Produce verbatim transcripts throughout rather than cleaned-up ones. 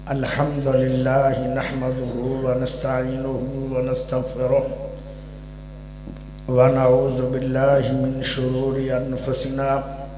الحمد لله نحمده ونستعينه ونستغفره ونعوذ بالله من شرور أنفسنا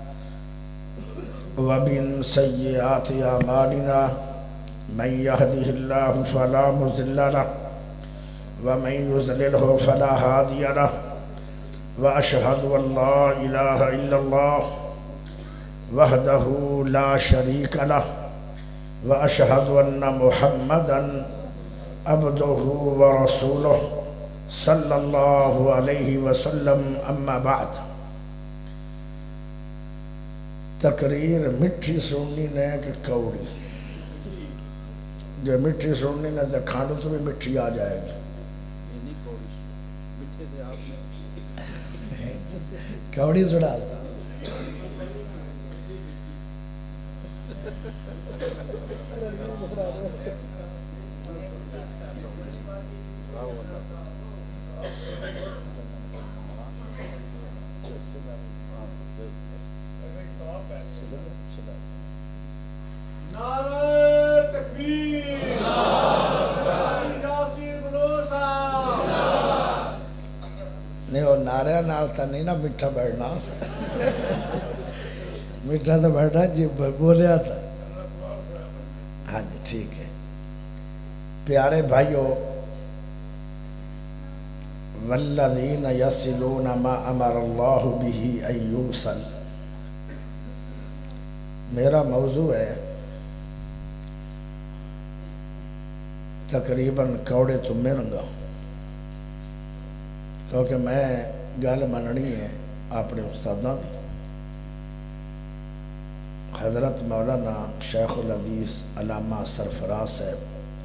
ومن سيئات أعمالنا من يهده الله فلا مضل له ومن يضلله فلا هادي له وأشهد أن لا إله إلا الله وحده لا شريك له وأشهد أن محمدًا عبده ورسوله صلی اللہ علیہ وسلم اما بعد۔ تقریر مٹھی سننی نے کہ کوڑی، جو مٹھی سننی نے تو کھانڈو تو بھی مٹھی آ جائے گی۔ کوڑی سڑا نعرہ نالتا نہیں نا مٹھا بڑھنا مٹھا تو بڑھنا جی بولیا تھا۔ ہاں جی ٹھیک ہے پیارے بھائیو، والذین یصلون ما امر اللہ بہ ان یوصل، میرا موضوع ہے تقریباً کوڑے تو مرنگا، کیونکہ میں گل مننی ہے اپنے استاداں دی۔ حضرت مولانا شیخ الحدیث علامہ سرفراز صاحب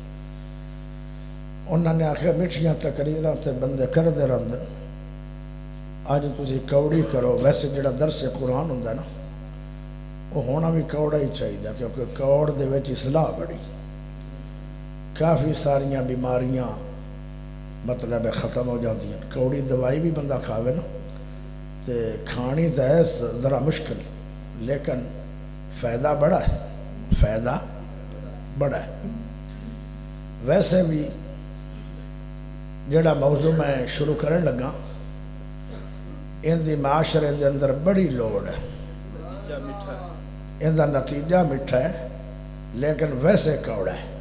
انہوں نے آخر مٹھیاں تقریراں تے بندے کردے رہندے، آج تسی کوڑی کرو۔ ویسے جڑا درس قرآن ہوندا ہے نا وہ ہونا بھی کوڑا ہی چاہیے، کیونکہ کوڑ دے وچ اصلاح بڑی، کافی ساریاں بیماریاں مطلب ختم ہو جاتی ہیں۔ کوڑی دوائی بھی بندہ کھاوے نا تے کھانی تو ہے ذرا مشکل، لیکن فائدہ بڑا ہے، فائدہ بڑا ہے۔ ویسے بھی جڑا موضوع میں شروع کرنے لگا ان دی معاشرے دے اندر بڑی لوڑ ہے، ان دا نتیجہ مٹھا ہے لیکن ویسے کوڑا ہے۔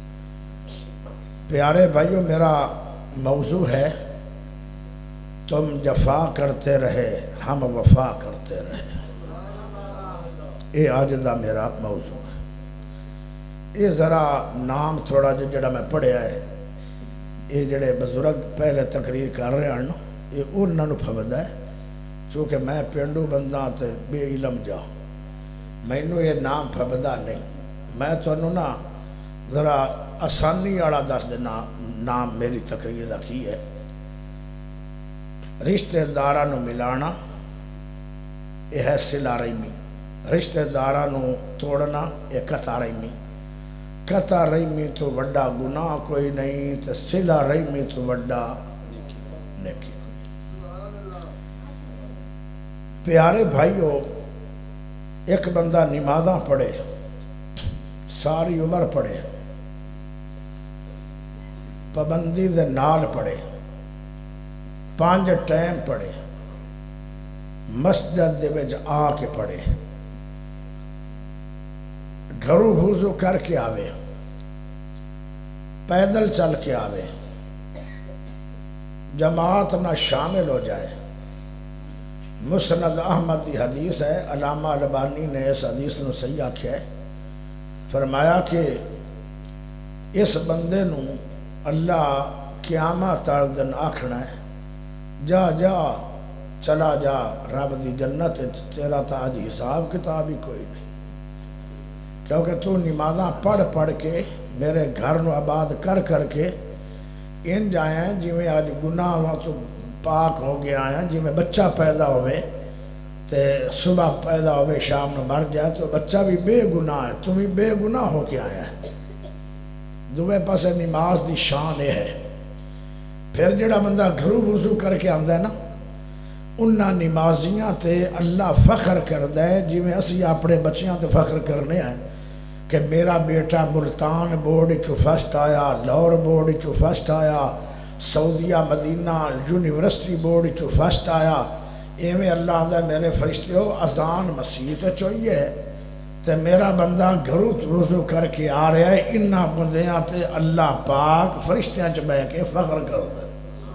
پیارے بھائیو، میرا موضوع ہے تم جفا کرتے رہے ہم وفا کرتے رہے، یہ آج دا میرا موضوع ہے۔ یہ ذرا نام تھوڑا جڑا میں پڑھیا ہے، یہ جڑے بزرگ پہلے تقریر کر رہے ہیں یہ انہوں نے پھبدا ہے، چونکہ میں پینڈو بندہ تے بے علم جا، میں نے یہ نام پھبدا نہیں۔ میں تو انہوں نا ذرا آسانی والا دس دینا نام میری تقریر دا کی ہے۔ رشتہ داراں ملانا یہ ہے صلہ رحمی، رشتہ داراں توڑنا یہ قطع رحمی، قطع رحمی تو وڈا گناہ کوئی نہیں تے صلہ رحمی تو وڈا نیکی کوئی۔ پیارے بھائیو، ایک بندہ نمازاں پڑھے، ساری عمر پڑھے، پابندی دے نال پڑھے، پانچ ٹائم پڑھے، مسجد دے وچ آ کے پڑھے، گھروں وضو کر کے آوے، پیدل چل کے آوے، جماعت نہ شامل ہو جائے۔ مسند احمد دی حدیث ہے، علامہ البانی نے اس حدیث نو صحیح آکھیا ہے، فرمایا کہ اس بندے نو اللہ قیامت والے دن آکھنا ہے جا جا چلا جا رب دی جنت، تیرا تاج حساب کتاب ہی کوئی نہیں، کیونکہ تو نمازاں پڑھ پڑھ کے میرے گھر نو آباد کر کر کے ان جائیں جی میں آج گناہ تو پاک ہو گیا ہیں، جی میں بچہ پیدا ہوئے تے صبح پیدا ہوئے شام نو مر جائے تو بچہ بھی بے گناہ ہے، تم بھی بے گناہ ہو کے آیا ہے۔ دوے پاسے نماز دی شان یہ ہے۔ پھر جڑا بندہ گھروں وضو کر کے آندا ہے نا انہاں نمازیاں تے اللہ فخر کردہ ہے جی میں اسی اپنے بچیاں تے فخر کرنے ہیں کہ میرا بیٹا ملتان بورڈ چو فرسٹ آیا، لاہور بورڈ چو فرسٹ آیا، سعودیہ مدینہ یونیورسٹی بورڈ چو فرسٹ آیا، ایویں اللہ دے میرے فرشتے ہو اذان مسیح چوئیے تے میرا بندہ گھروں وضو کر کے آ رہا ہے، انہاں بندیاں تے اللہ پاک فرشتیاں چ بہ کے فخر کر دے۔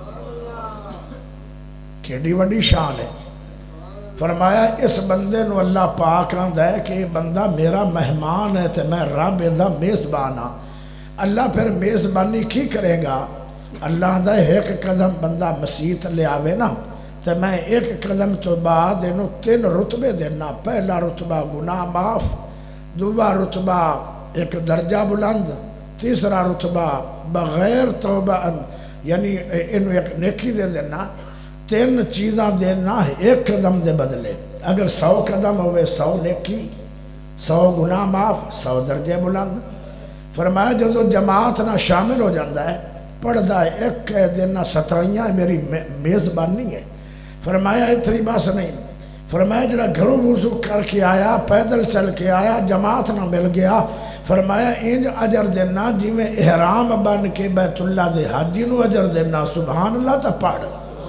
کیڑی وڈی شان ہے۔ فرمایا اس بندے نو اللہ پاک آندا ہے کہ بندہ میرا مہمان ہے تے میں رب دا میزبان ہاں۔ اللہ پھر میزبانی کی کرے گا؟ اللہ آندا ہے ایک قدم بندہ مسیح لے آوے نا تے میں ایک قدم تو بعد انہوں تین رتبے دینا۔ پہلا رتبہ گناہ معاف، دوسرا رتبہ ایک درجہ بلند، تیسرا رتبہ بغیر توبہ یعنی انہوں ایک نیکی دے دینا۔ تین چیزاں دینا ایک قدم دے بدلے۔ اگر سو قدم ہوئے سو نیکی، سو گناہ معاف، سو درجے بلند۔ فرمایا جدو جماعت نہ شامل ہو جاندہ ہے پڑھدا ہے ایک دینا ستائیاں میری میزبانی ہے۔ فرمایا اتنی بس نہیں، فرمایا جڑا گھروں وضو کر کے آیا، پیدل چل کے آیا، جماعت نہ مل گیا، فرمایا انج اجر دینا جی میں احرام بن کے بیت اللہ دے حاجی نو اجر دینا۔ سبحان اللہ تا پڑھ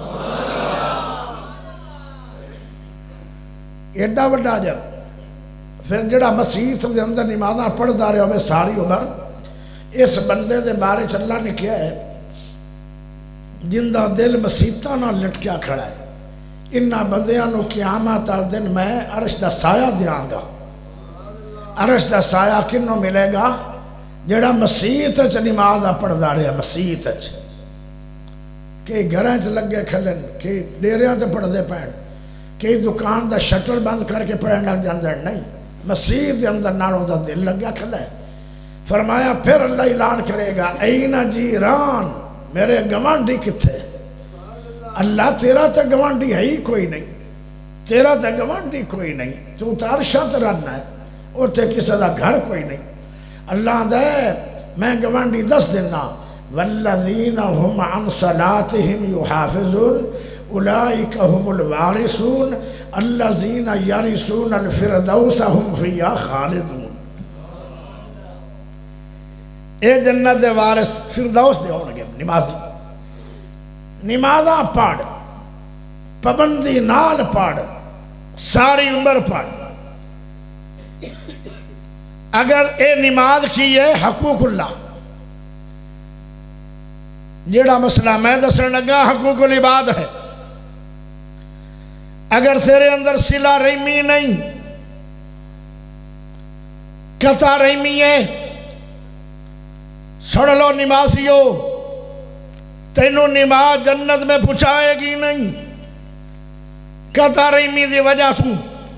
ایڈا وڈا اجر۔ پھر جڑا مسیح دے اندر نمازاں پڑھدا رہے ہوئے ساری عمر، اس بندے دے بارے چ اللہ نے کیا ہے جندہ دل مسیحتاں نہ لٹکیا کھڑا ہے، انہاں بندیاں نو قیامت والے دن میں عرش دا سایہ دیاں گا۔ عرش دا سایہ کنوں ملے گا؟ جڑا مسیحت چ نماز پڑھدا رہا، مسیحت چ کئی گھراں چ لگے کھلن، کئی ڈیریاں تے پڑھدے پین، کئی دکان دا شٹر بند کر کے پڑھن لگ جاندے نہیں، مسیح دے اندر نالوں دا دل لگیا کھلا ہے۔ فرمایا پھر اللہ اعلان کرے گا این جیران، میرے گوانڈی کتھے؟ اللہ تیرا تے گوانڈی ہے ہی کوئی نہیں، تیرا تے گوانڈی کوئی نہیں، تو تا عرشاں تے رہنا ہے اور تے کسی دا گھر کوئی نہیں۔ اللہ دے میں گوانڈی دس دینا والذین هم عن صلاتهم یحافظون اولئک هم الوارثون الذین یرثون الفردوس هم فیہا خالدون۔ اے جنت دے وارث فردوس دے ہونگے نمازی، نمازاں پڑھ، پابندی نال پڑھ، ساری عمر پڑھ۔ اگر اے نماز کی ہے حقوق اللہ، جیڑا مسئلہ میں دسن لگا حقوق العباد ہے، اگر تیرے اندر صلہ رحمی نہیں، قطع رحمی ہے، سن لو نمازیو، تینوں نماز جنت میں پہنچائے گی نہیں۔ قطع رحمی دی وجہ تو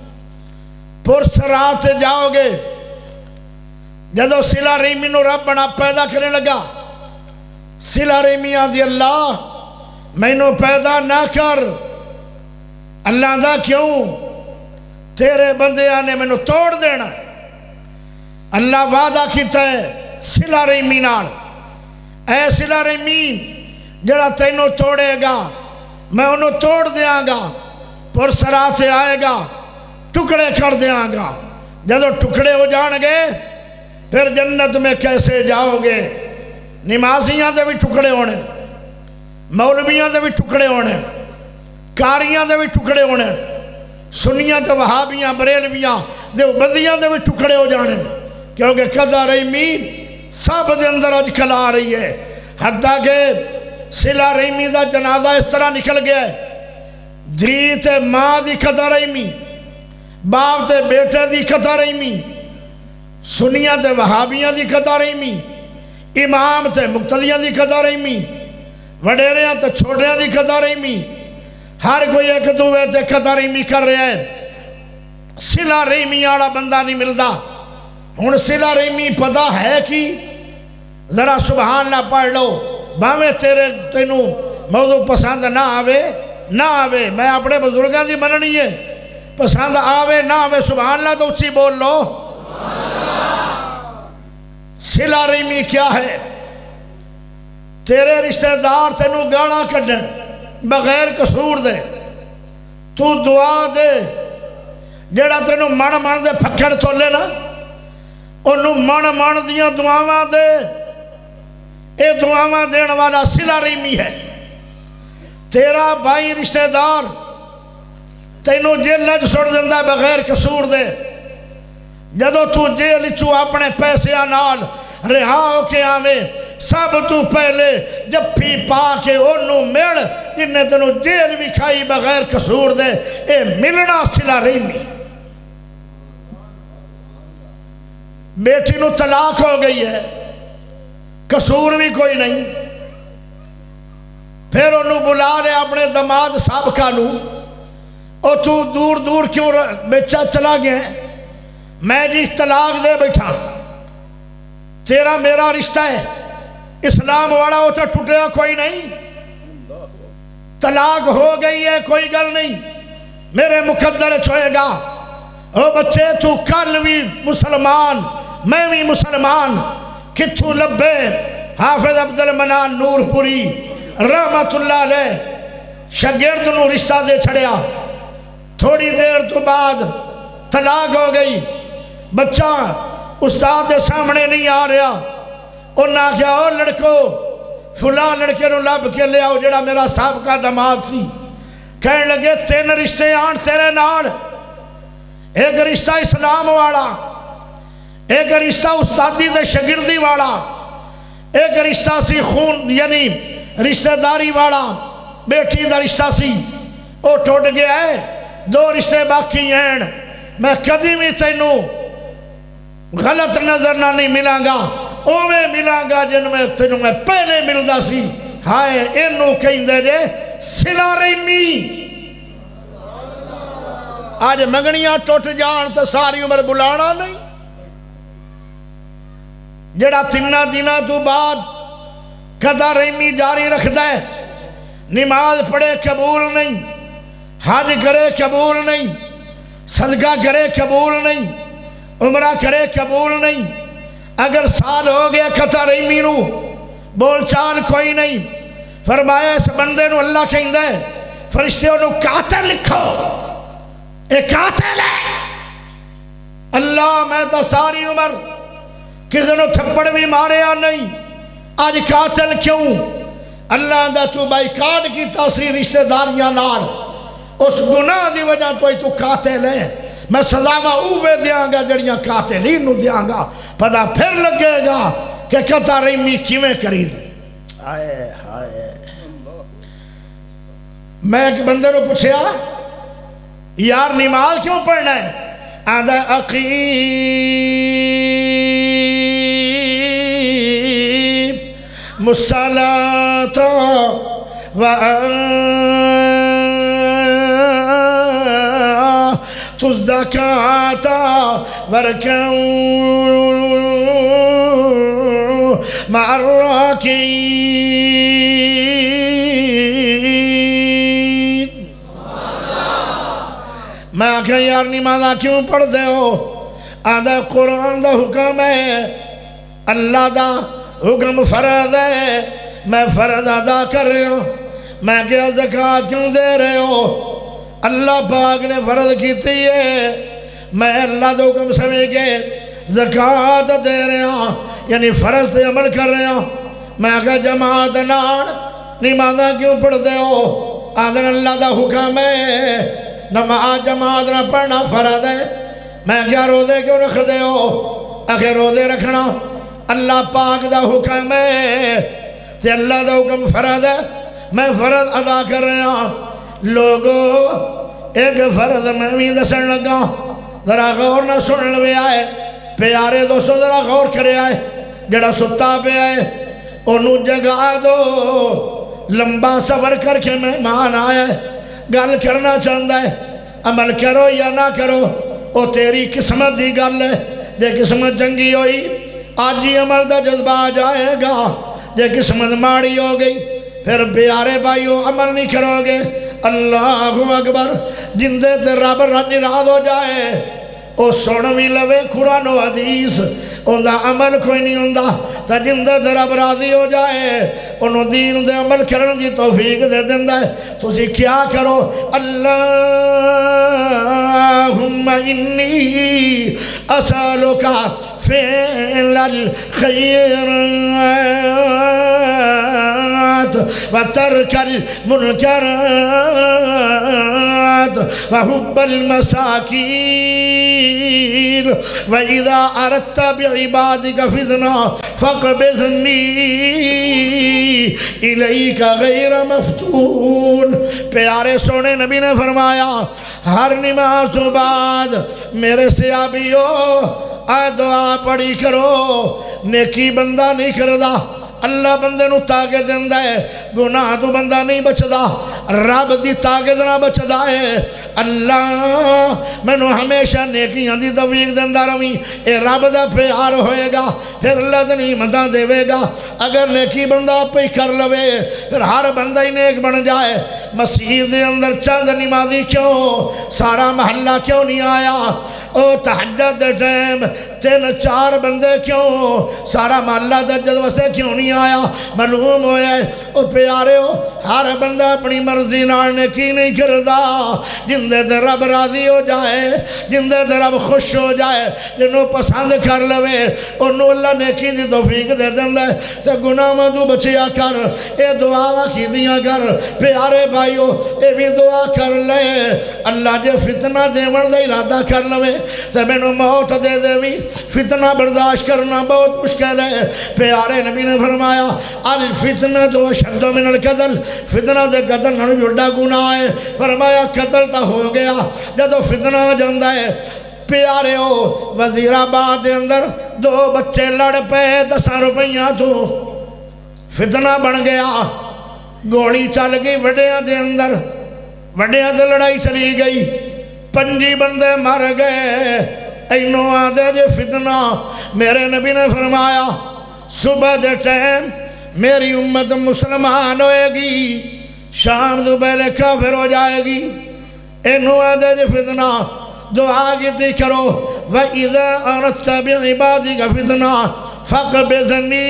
پرسرات جاؤ گے۔ جدو صلہ رحمی نو رب بنا پیدا کرنے لگا، صلہ رحمی آدھی اللہ میں نو پیدا نہ کر۔ اللہ دا کیوں؟ تیرے بندے آنے میں نو توڑ دینا۔ اللہ وعدہ کیتا ہے صلہ رحمی نال، اے صلہ رحمی جڑا تینوں توڑے گا میں انہوں توڑ دیاں گا، پرسرات آئے گا ٹکڑے کر دیاں گا۔ جدو ٹکڑے ہو جان گے پھر جنت میں کیسے جاؤ گے؟ نمازیاں دے بھی ٹکڑے ہونے، مولویاں دے بھی ٹکڑے ہونے، کاریاں دے بھی ٹکڑے ہونے، سنیاں تے وہابیاں بریلویاں دیوبندیاں دے بھی ٹکڑے ہو جانے، کیونکہ قضا رحمی سب دے اندر اج کل آ رہی ہے۔ حتیٰ کہ صلہ رحمی دا جنازہ اس طرح نکل گیا ہے، دھی تے ماں دی قضا رحمی، باپ تے بیٹے دی قضا رحمی، سنیاں تے وہابیاں دی قضا رحمی، امام تے مقتدیاں دی قضا رحمی، وڈیریاں تے چھوٹیاں دی قضا رحمی، ہر کوئی ایک دوے تے قضا رحمی کر رہے ہیں۔ صلہ رحمی آڑا بندہ نہیں ملدا۔ ہن صلہ رحمی پتہ ہے کی؟ ذرا سبحان اللہ پڑھ لو، باویں تیرے تینوں موضوع پسند نہ آوے نہ آوے، میں اپنے بزرگاں دی مننی ہے، پسند آوے نہ آوے سبحان اللہ تو اچھی بول لو۔ صلہ رحمی کیا ہے؟ تیرے رشتہ دار تینوں گانا کڈن بغیر قصور دے، تو دعا دے، جیڑا تینوں من من دے پھکڑ تولے نا، انہوں من من دیاں دعاواں دے، اے دعاواں دین والا صلہ رحمی ہے۔ تیرا بھائی رشتہ دار تینوں جیل نہ سڑ دیندہ بغیر قصور دے، جدو تو جیل چو اپنے پیسے نال رہا ہو کے آویں، سب تو پہلے جب پھی پا کے انہوں مل جنہیں تینوں جیل بھی کھائی بغیر قصور دے، اے ملنا صلہ رحمی۔ بیٹی نو طلاق ہو گئی ہے، قصور بھی کوئی نہیں، پھر انہوں بلا لے اپنے دماد سابقہ نو، او تو دور دور کیوں بیچا چلا گئے، میں جی طلاق دے بیٹھا، تیرا میرا رشتہ ہے، اسلام والا ہوتا ٹوٹیا کوئی نہیں، طلاق ہو گئی ہے کوئی گل نہیں، میرے مقدر چھوئے گا، او بچے تو کل بھی مسلمان میں بھی مسلمان، کتھو لبے حافظ عبد المنان نور پوری رحمت اللہ علیہ شگرد نو رشتہ دے چھڑیا، تھوڑی دیر تو بعد طلاق ہو گئی، بچہ استاد دے سامنے نہیں آ رہا، انہاں کیا او لڑکو فلاں لڑکے نو لب کے لے آؤ جڑا میرا سابقہ دماد سی، کہنے لگے تین رشتے آن تیرے نال، ایک رشتہ اسلام والا، ایک رشتہ استادی دے شگردی والا، ایک رشتہ سی خون یعنی رشتہ داری والا، بیٹی دا رشتہ سی، او ٹوٹ گیا ہے، دو رشتے باقی ہیں، میں کدی بھی تینوں غلط نظر نہ نہیں ملیں گا، او میں ملیں گا جن میں تینوں میں پہلے ملدا سی، ہائے انہوں کہیں دے جے صلہ رحمی۔ آج مگنیاں ٹوٹ جان تو ساری عمر بلانا نہیں، جڑا تینہ دینہ تو بعد قضا رحمی جاری رکھتا ہے، نماز پڑھے قبول نہیں، حج کرے قبول نہیں، صدقہ کرے قبول نہیں، عمرہ کرے قبول نہیں، اگر سال ہو گیا قضا رحمی نو بول چال کوئی نہیں، فرمایا اس بندے نو اللہ کہیں دے فرشتوں نو قاتل لکھو، ایک قاتل ہے، اللہ میں تا ساری عمر کسی نے تھپڑ بھی ماریا نہیں، آج قاتل کیوں؟ اللہ دا تو بائی کارڈ کی تاثیر رشتہ داریاں نال، اس گناہ دی وجہ تو تو قاتل ہے، میں سزاوہ اوے دیاں گا جڑیاں قاتلین نو دیاں گا، پتہ پھر لگے گا کہ قضا رحمی کیویں کری دی۔ آئے آئے میں ایک بندے نو پوچھیا یار نماز کیوں پڑھنا ہے؟ آدھا اقیم مصلاۃ وآتُ الزکاۃ وارکعوا مع الراکعین۔ میں کہا یار نمازہ کیوں پڑھ دے ہو؟ آدھا قرآن دا حکم ہے، اللہ دا حکم فرض ہے، میں فرض ادا کر رہے ہوں۔ میں کہا زکاة کیوں دے رہے ہو؟ اللہ پاک نے فرض کیتی ہے، میں اللہ دا حکم سمجھ کے زکاة دے رہے ہوں، یعنی فرض سے عمل کر رہے ہوں۔ میں کہا جماعت نال نمازہ کیوں پڑھ دے ہو؟ آدھا اللہ دا حکم ہے، نماز جماعت نہ پڑھنا فرض ہے۔ میں کیا روزے کیوں رکھ دے ہو؟ آخر روزے رکھنا اللہ پاک دا حکم ہے، تے اللہ دا حکم فرض ہے، میں فرض ادا کر رہا ہوں۔ لوگو ایک فرض میں بھی دسن لگا، ذرا غور نہ سن لوے آئے، پیارے دوستو ذرا غور کرے آئے، جڑا ستا پہ آئے انہوں جگہ دو، لمبا سفر کر کے مہمان آئے، گل کرنا چاہتا ہے، عمل کرو یا نہ کرو او تیری قسمت دی گل ہے۔ جے قسمت جنگی ہوئی آج ہی عمل دا جذبہ آ جائے گا، جے قسمت ماڑی ہو گئی پھر پیارے بھائیو عمل نہیں کرو گے۔ اللہ اکبر، جندے تے رب ناراض ہو جائے او سن بھی لوے قرآن و حدیث، اندہ عمل کوئی نہیں ہوندہ، تا جندے تے رب راضی ہو جائے انہوں دین دے عمل کرن دی توفیق دے دیندہ ہے۔ تو اسی کیا کرو؟ اللہم انی اسالک فعل الخيرات وترك المنكرات وحب المساكين وإذا أردت بعبادك فتنة فاقبضني إليك غير مفتون. پیارے سونے نبی نے فرمایا ہر نماز تو بعد میرے صحابیو آ دعا پڑھی کرو. نیکی بندہ نہیں کردہ، اللہ بندے نو طاقت دیندا ہے، گناہ تو بندہ نہیں بچدا، رب دی طاقت نہ بچدا ہے. اللہ مینوں ہمیشہ نیکیاں دی توفیق دیندا رہویں، اے رب دا پیار ہوئے گا پھر اللہ دی نعمتاں دے گا. اگر نیکی بندہ پہ کر لوے پھر ہر بندہ ہی نیک بن جائے. مسجد دے اندر چند نمازی کیوں، سارا محلہ کیوں نہیں آیا؟ او تہجد دے ٹائم تین چار بندے کیوں، سارا محلہ تہجد واسطے کیوں نہیں آیا؟ معلوم ہویا ہے او پیارے ہو ہر بندہ اپنی مرضی نال نیکی نہیں کردا. جندے تے رب راضی ہو جائے، جندے تے رب خوش ہو جائے، جنوں پسند کر لوے انہوں اللہ نیکی دی توفیق دے دیندا ہے. تے گناہاں تو بچیا کر، اے دعا کیدیاں کر. پیارے بھائیو اے بھی دعا کر لے اللہ جے فتنہ دیون دا ارادہ کر لوے تے مینوں موت دے دیویں. فتنہ برداشت کرنا بہت مشکل ہے. پیارے نبی نے فرمایا الفتنہ تو اشد من القتل، فتنہ دے قتل نہ بڑا گناہ ہے. فرمایا قتل تا ہو گیا جدو فتنہ جاندہ ہے. پیارے ہو وزیر آباد دے اندر دو بچے لڑ پے دساں روپیاں تو فتنہ بن گیا، گولی چل گئی وڈیاں دے اندر، وڈیاں دے لڑائی چلی گئی، پنجی بندے مر گئے. اینو آدھے جے فتنہ. میرے نبی نے فرمایا صبح دے ٹائم میری امت مسلمان ہوئے گی، شام دو پہلے کافر ہو جائے گی. اینو آدھے جے فتنہ. دعا کیتی کرو وَإِذَا أَرَدْتَ بِعِبَادِكَ فِتْنَةً فَاقْبِضْنِي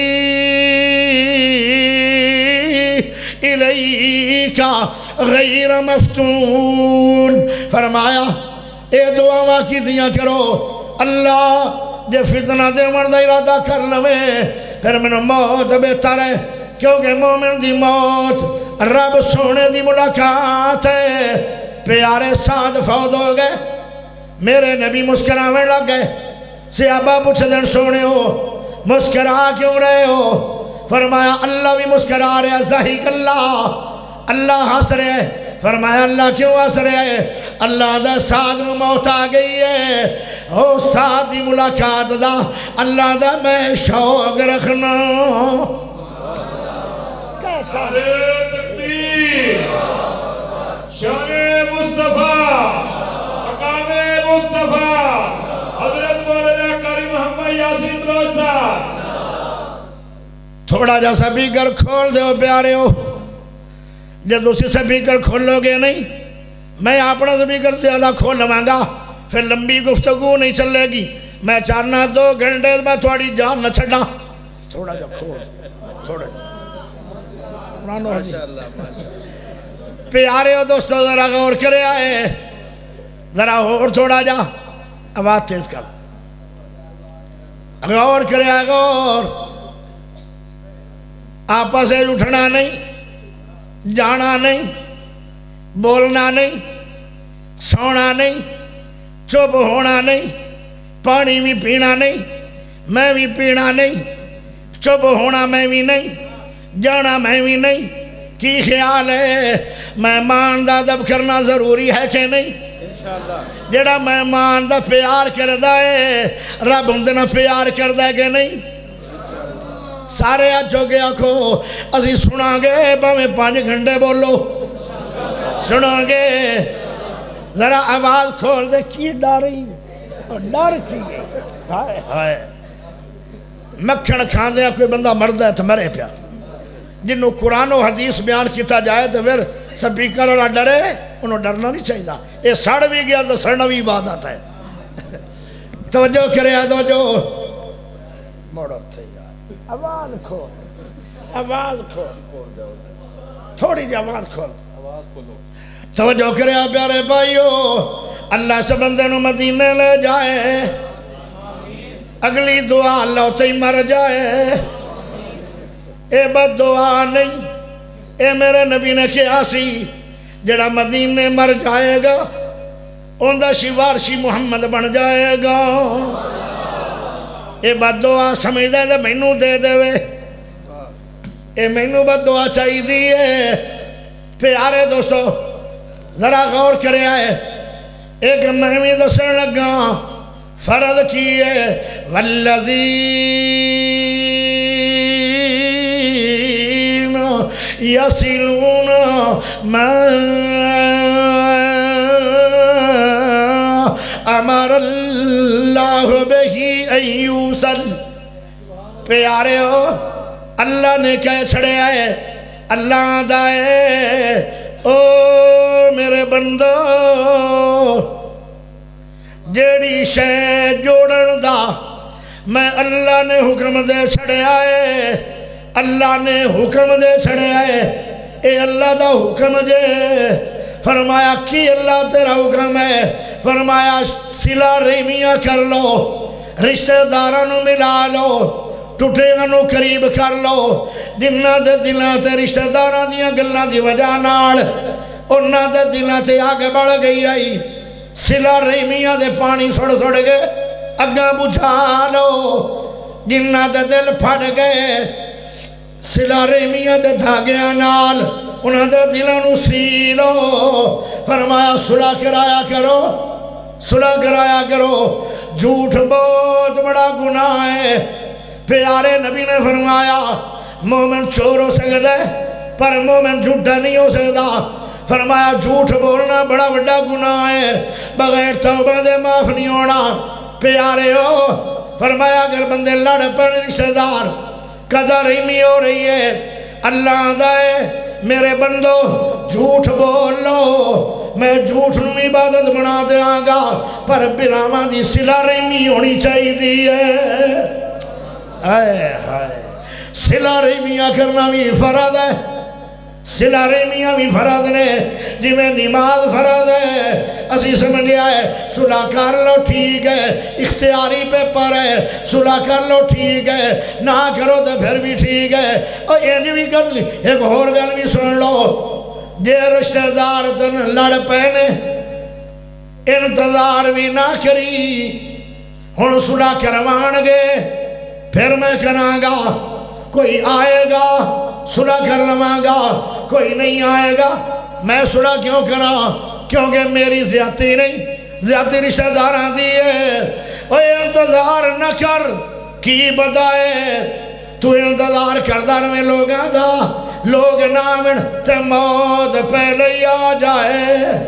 إِلَيْكَ غَيْرَ مَفْتُونٍ. فرمایا اے دعا کی دیا کرو اللہ جے فتنہ دے مرد ارادہ کر لوے پھر میں موت بہتر ہے، کیونکہ مومن دی موت رب سونے دی ملاقات ہے. پیارے سعد فوت ہو گئے، میرے نبی مسکراویں لگ گئے. صحابہ پوچھ دن سونے ہو مسکرا کیوں رہے ہو؟ فرمایا اللہ بھی مسکرا رہے ہیں. ضحک اللہ، اللہ ہنس رہے ہیں. فرمایا اللہ کیوں ہنس رہے ہیں؟ اللہ دا سعد میں موت آ گئی ہے، او سعد دی ملاقات دا اللہ دا میں شوق رکھنا. کیسا تکبیر، شان مصطفیٰ، مقام مصطفیٰ، حضرت مولانا قاری محمد یاسین دروش صاحب. تھوڑا جا سپیکر کھول دے ہو پیارے ہو. جب اسی سپیکر کھولو گے نہیں، میں اپنا سپیکر سے زیادہ کھول لوں گا پھر لمبی گفتگو نہیں چلے گی. میں چاہنا دو گھنٹے میں تھوڑی جان نہ چھڑنا. تھوڑا جا کھول تھوڑا قرآن و حدیث. پیارے ہو دوستو ذرا غور کرے آئے، ذرا اور تھوڑا جا آواز تیز کر، غور کرے آئے غور. آپا سے اٹھنا نہیں، جانا نہیں، بولنا نہیں، سونا نہیں، چپ ہونا نہیں، پانی بھی پینا نہیں، میں بھی پینا نہیں، چپ ہونا میں بھی نہیں، جانا میں بھی نہیں. کی خیال ہے مہمان دا ادب کرنا ضروری ہے کہ نہیں؟ جڑا مہمان دا پیار کردہ ہے رب اندے نہ پیار کردہ ہے کہ نہیں؟ سارے آج ہو گیا کھو اسی سنا گے باویں پانچ گھنٹے بولو سنا گے. ذرا آواز کھول دے کی ڈاری ڈر کی ہائے ہائے. مکھن کھان دیا کوئی بندہ مرد ہے تو مرے پیا. جنہوں قرآن و حدیث بیان کیتا جائے تو پھر سپیکر والا ڈرے، انہوں ڈرنا نہیں چاہیے. یہ سڑ بھی گیا تو سڑنا بھی عبادت ہے. توجہ کرے توجہ موڑو تھے یار. آواز کھول آواز کھول تھوڑی جی آواز کھول توجہ کرے پیارے بھائیو. اللہ سے بندے نو مدینے لے جائے. اگلی دعا لوتے ہی مر جائے، اے بد دعا نہیں، اے میرے نبی نے کیا سی جڑا مدینے مر جائے گا اندہ شیوارشی محمد بن جائے گا، اے بد دعا سمجھ دے دے مینو دے دے وے، اے مینو بد دعا چاہی دیئے۔ پیارے دوستو ذرا غور کرے آئے، ایک مہمی دسن لگا فرض کیے، والذین یصلون ما امر اللہ بہی ان یوصل۔ پیارے ہو اللہ نے کہہ چھڑے آئے، اللہ دائے او میرے بندو جیڑی شے جوڑن دا میں اللہ نے حکم دے چھڑے آئے، اللہ نے حکم دے چھڑے آئے، اے اللہ دا حکم جے۔ فرمایا کی اللہ تیرا حکم ہے؟ فرمایا صلہ رحمیاں کر لو، رشتہ دارانو ملا لو، ٹوٹے گنو قریب کر لو، جنہ دے دلان تے رشتہ داران دیا گلنا دی وجہ نال انہ دے دلان تے آگے بڑھ گئی آئی، صلہ رحمیاں دے پانی سڑ سڑ گئے اگاں بجھا لو، جنہ دے دل پھڑ گئے صلہ رحمیاں دے دھاگیاں نال انہ دے دلانو سی لو۔ فرمایا صلح کرایا کرو، صلح کرایا کرو، جھوٹ بہت بڑا گناہ ہے۔ پیارے نبی نے فرمایا مومن چور ہو سکتا ہے پر مومن جھوٹا نہیں ہو سکتا۔ فرمایا جھوٹ بولنا بڑا بڑا گناہ ہے، بغیر توبہ دے معاف نہیں ہونا۔ پیارے ہو فرمایا اگر بندے لڑ پڑ رشتہ دار قدر رحمی ہو رہی ہے، اللہ دائے میرے بندو جھوٹ بول لو، میں جھوٹ نو عبادت بنا دیاں گا، پر براما دی صلہ رحمی ہونی چاہی دی ہے۔ آئے آئے صلہ رحمیاں کرنا بھی فرض ہے، صلہ رحمیاں بھی فرض نے، جی میں نماز فرض ہے، اسی سمجھے آئے صلح کر لو ٹھیک ہے، اختیاری پہ پر ہے، صلح کر لو ٹھیک ہے، نہ کرو تو پھر بھی ٹھیک ہے۔ اور یہ بھی کر لی ایک اور گل بھی سن لو، جے رشتہ دار تن لڑ پہنے انتظار بھی نہ کری، ہن صلح کروان گے پھر میں کراں گا، کوئی آئے گا صلح کر لواں گا، کوئی نہیں آئے گا، میں صلح کیوں کراں؟ کیونکہ میری زیادتی نہیں، زیادتی رشتہ داراں دیئے۔ اوہ انتظار نہ کر کی بدائے، تو انتظار کردار میں لوگاں دا لوگ نامن تے موت پہلے ہی آ جائے۔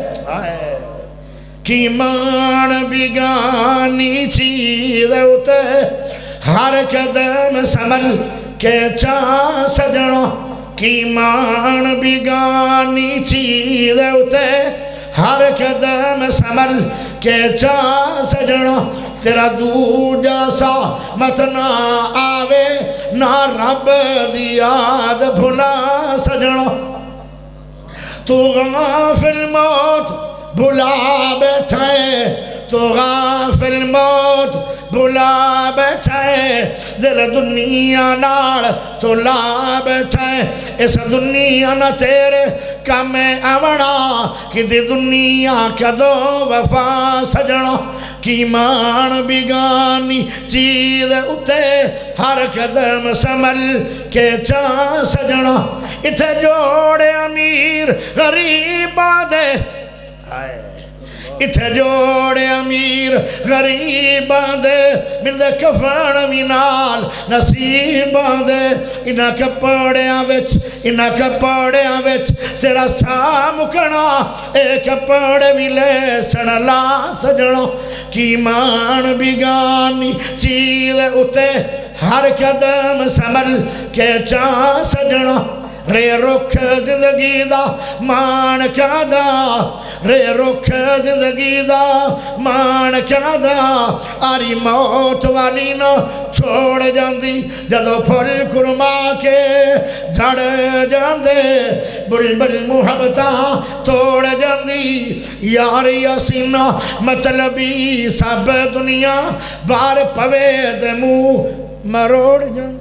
کی مان بگانی چیز ہوتے ہر قدم سمل کے چاہ سجنوں، کی مان بگانی چیز ہوتے ہر قدم سمل کے چاہ سجنوں، تیرا دور جاسا مت نہ آوے نہ رب دی یاد بھلا سجنوں، تو غافل موت بھلا بیٹھے، تو غافل موت بھلا بیٹھے، دل دنیا نال تو لا بیٹھے، اس دنیا نہ تیرے کم آونا، کہ دی دنیا کدو وفا سجنوں، کی مان بگانی چیز اتے ہر قدم سمل کے چاہ سجنوں، اتھے جوڑے امیر غریب آدھے، آئے اتھے جوڑے امیر غریب آدھے، ملدے کفان وینال نصیب آدھے، انہا کپڑے آوچ انہا کپڑے آوچ تیرا سامکنا، اے کپڑے ویلے سنلا سجنوں، کی مان بگانی چیز اتے ہر قدم سمل کے چاہ سجنوں، رے رکھ زندگی دا مان کیا دا، رے رکھ زندگی دا مان کیا دا، آری موت والی نو چھوڑ جاندی، جدو پھل کرما کے جھڑ جاندے، بلبل محبتاں توڑ جاندی یار یاسین مطلبی سب دنیا بار پوے دے منہ مروڑ جاندی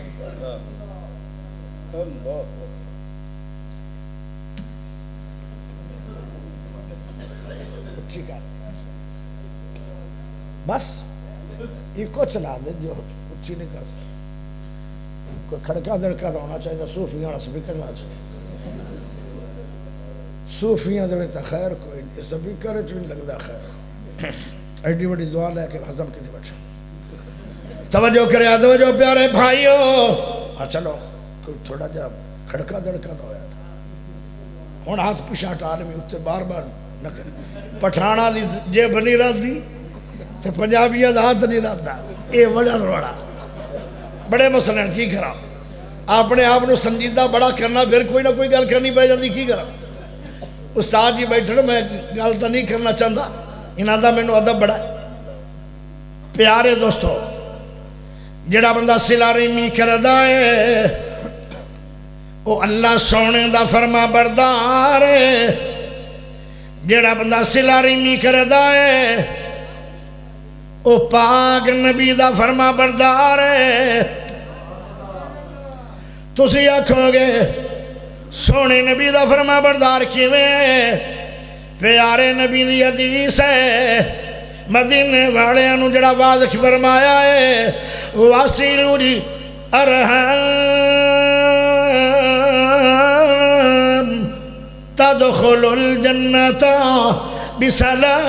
بس یہ کو چلا دے جو اچھی نہیں کر کوئی کھڑکا دڑکا تو ہونا چاہیے صوفیاں والا سپیکر لا چاہیے صوفیاں دے تا خیر کوئی نہیں سپیکر چ نہیں لگدا خیر ایڈی بڑی دعا لے کے ہضم کیتے بیٹھا توجہ کرے توجہ پیارے بھائیو ہاں چلو کوئی تھوڑا جا کھڑکا دڑکا تو ہویا ہن ہاتھ پیچھے ہٹا لے اوتے بار بار نہ کرے پٹھانا دی جیب نہیں رہندی تے پنجابی ہاتھ نہیں رہتا اے بڑا روڑا بڑے مسئلے کی کرا اپنے آپ نو سنجیدہ بڑا کرنا پھر کوئی نہ کوئی گل کرنی پہ جاتی کی کرا استاد جی بیٹھے میں گل تو نہیں کرنا چاہتا انہاں دا مینوں ادب بڑا ہے پیارے دوستو جڑا بندہ صلہ رحمی کردا ہے او اللہ سونے دا فرما بردار ہے جڑا بندہ صلہ رحمی کردا ہے او پاک نبی دا فرما بردار ہے تسی آکھو گے سونے نبی دا فرما بردار کیویں پیارے نبی دی حدیث ہے مدینے والے انو جڑا واضح فرمایا ہے واسیل الارحام تدخل الجنت بسلام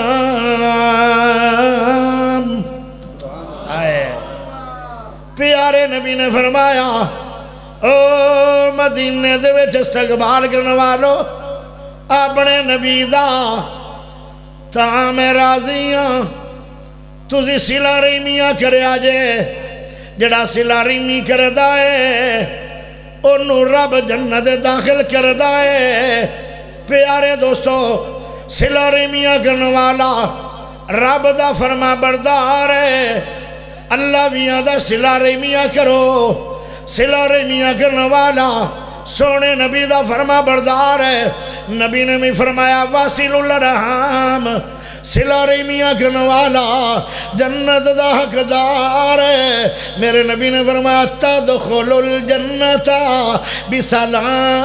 آئے پیارے نبی نے فرمایا او مدینے دے وچ استقبال کرنے والو اپنے نبی دا تاں میں راضیاں تُسی صلہ رحمیاں کرے آجے جڑا صلہ رحمی کردہ ہے انہوں رب جنت داخل کردہ ہے پیارے دوستو صلہ رحمیاں کرنے والا رب دا فرما بردار ہے اللہ بیاں دا صلہ رحمیاں کرو صلہ رحمیاں کرنے والا سونے نبی دا فرما بردار ہے نبی نے بھی فرمایا واصل الارحام صلہ رحمیاں کرنے والا جنت دا حقدار ہے میرے نبی نے فرمایا تدخل الجنت بسلام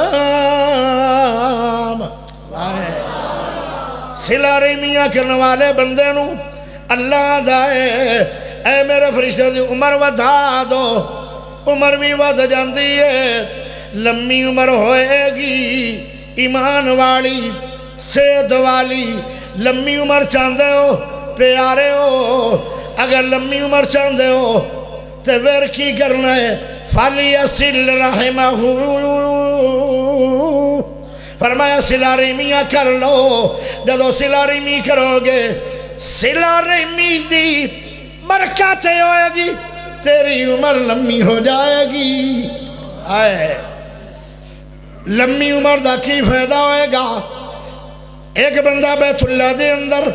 صلہ رحمیاں کرنے والے بندے نو اللہ دائے اے میرے فرشتے دی عمر ودھا دو عمر بھی ودھ جاندی ہے لمبی عمر ہوئے گی ایمان والی صحت والی لمبی عمر چاندے ہو پیارے ہو اگر لمبی عمر چاندے ہو تو پھر کی کرنا ہے فَلْيَصِلْ رَحِمَهُ فرمایا صلہ رحمیاں کر لو جدو صلہ رحمی کرو گے صلہ رحمی دی برکت ہوئے گی تیری عمر لمبی ہو جائے گی آئے لمبی عمر دا کی فائدہ ہوئے گا ایک بندہ بیت اللہ دے اندر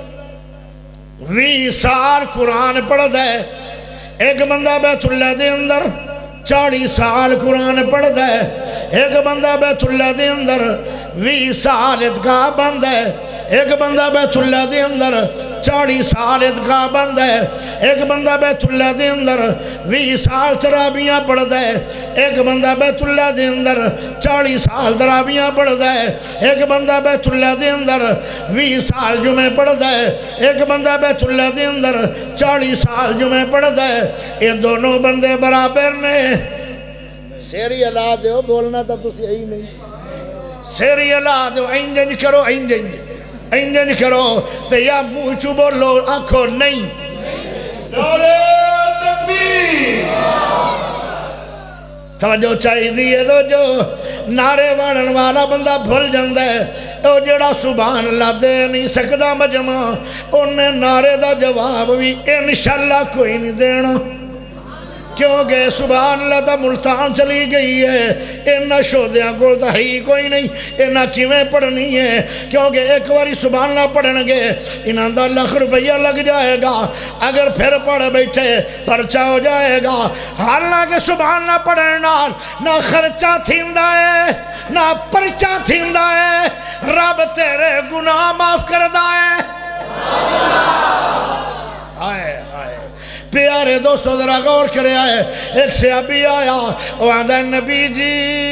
وی سال قرآن پڑھ دے ایک بندہ بیت اللہ دے اندر چاڑی سال قرآن پڑھ دے ایک بندہ بیت اللہ دے اندر وی سال ادگاہ بند ہے ایک بندہ بیت اللہ دے اندر چاڑی سال ادگاہ بند ہے ایک بندہ بیت اللہ دے اندر وی سال ترابیاں پڑھ دے ایک بندہ بیت اللہ دے اندر چاڑی سال ترابیاں پڑھ دے ایک بندہ بیت اللہ دے اندر وی سال جمعہ پڑھ دے ایک بندہ بیت اللہ دے اندر چاڑی سال جمعہ پڑھ دے یہ دونوں بندے برابر نے سیری اللہ دیو بولنا تا تسی یہی نہیں سیری اللہ دیو اینجن کرو اینجن اینجن کرو تو یا موچو بولو آنکھو نہیں نعرہ تکبیر توجہ چاہی دیئے دو جو نعرے وارن والا بندہ بھول جاندہ ہے او جڑا سبحان اللہ دے نہیں سکدا مجمع انہیں نعرے دا جواب بھی انشاءاللہ کوئی نہیں دینا کیونکہ سبحان اللہ تا ملتان چلی گئی ہے انہا شودیاں گول تا ہی کوئی نہیں انہا کیویں پڑھنی ہے کیونکہ ایک واری سبحان اللہ پڑھنگے انہاں دا لکھ روپیہ لگ جائے گا اگر پھر پڑھ بیٹھے پرچہ ہو جائے گا حالانکہ سبحان اللہ پڑھنا نہ خرچہ تھیندہ ہے نہ پرچہ تھیندا ہے رب تیرے گناہ معاف کردا ہے آئے آئے پیارے دوستو ذرا غور کرے آئے ایک صحابی آیا وہ آدھا نبی جی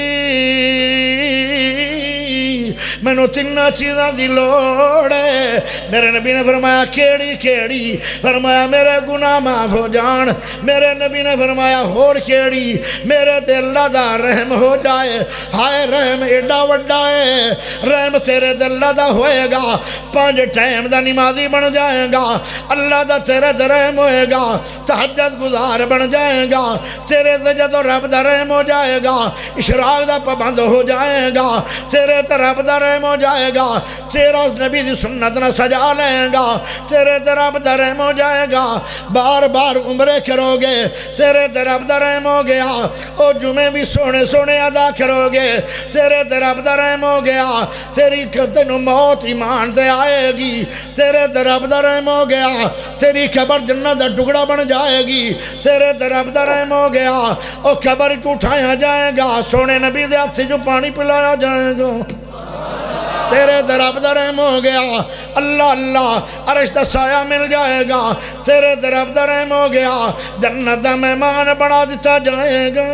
میں نو تنہ چیزاں دی لوڑ ہے میرے نبی نے فرمایا کیڑی کیڑی فرمایا میرے گناہ معاف ہو جان میرے نبی نے فرمایا ہور کیڑی میرے تے اللہ دا رحم ہو جائے ہائے رحم ایڈا وڈا ہے رحم تیرے تے اللہ دا ہوئے گا پانچ ٹائم دا نمازی بن جائے گا اللہ دا تیرے تے رحم ہوئے گا تہجد گزار بن جائے گا تیرے تے جدو رب دا رحم ہو جائے گا اشراق دا پابند ہو جائے گا تیرے تے رب دا رحم ہو جائے گا تیرا نبی دی سنت نہ سجا لیں گا تیرے تے رب دا رحم ہو جائے گا بار بار عمرے کرو گے تیرے تے رب دا رحم ہو گیا او جمعے بھی سونے سونے ادا کرو گے تیرے تے رب دا رحم ہو گیا تیری تینوں موت ایمان تے آئے گی تیرے تے رب دا رحم ہو گیا تیری قبر جنت دا ٹکڑا بن جائے گی تیرے تے رب دا رحم ہو گیا او قبر اٹھایا جائے گا سونے نبی دے ہاتھ جو پانی پلایا جائے گا تیرے تے رب دا رحم ہو گیا اللہ اللہ عرش دا سایہ مل جائے گا تیرے تے رب دا رحم ہو گیا جنت دا مہمان بنا دیتا جائے گا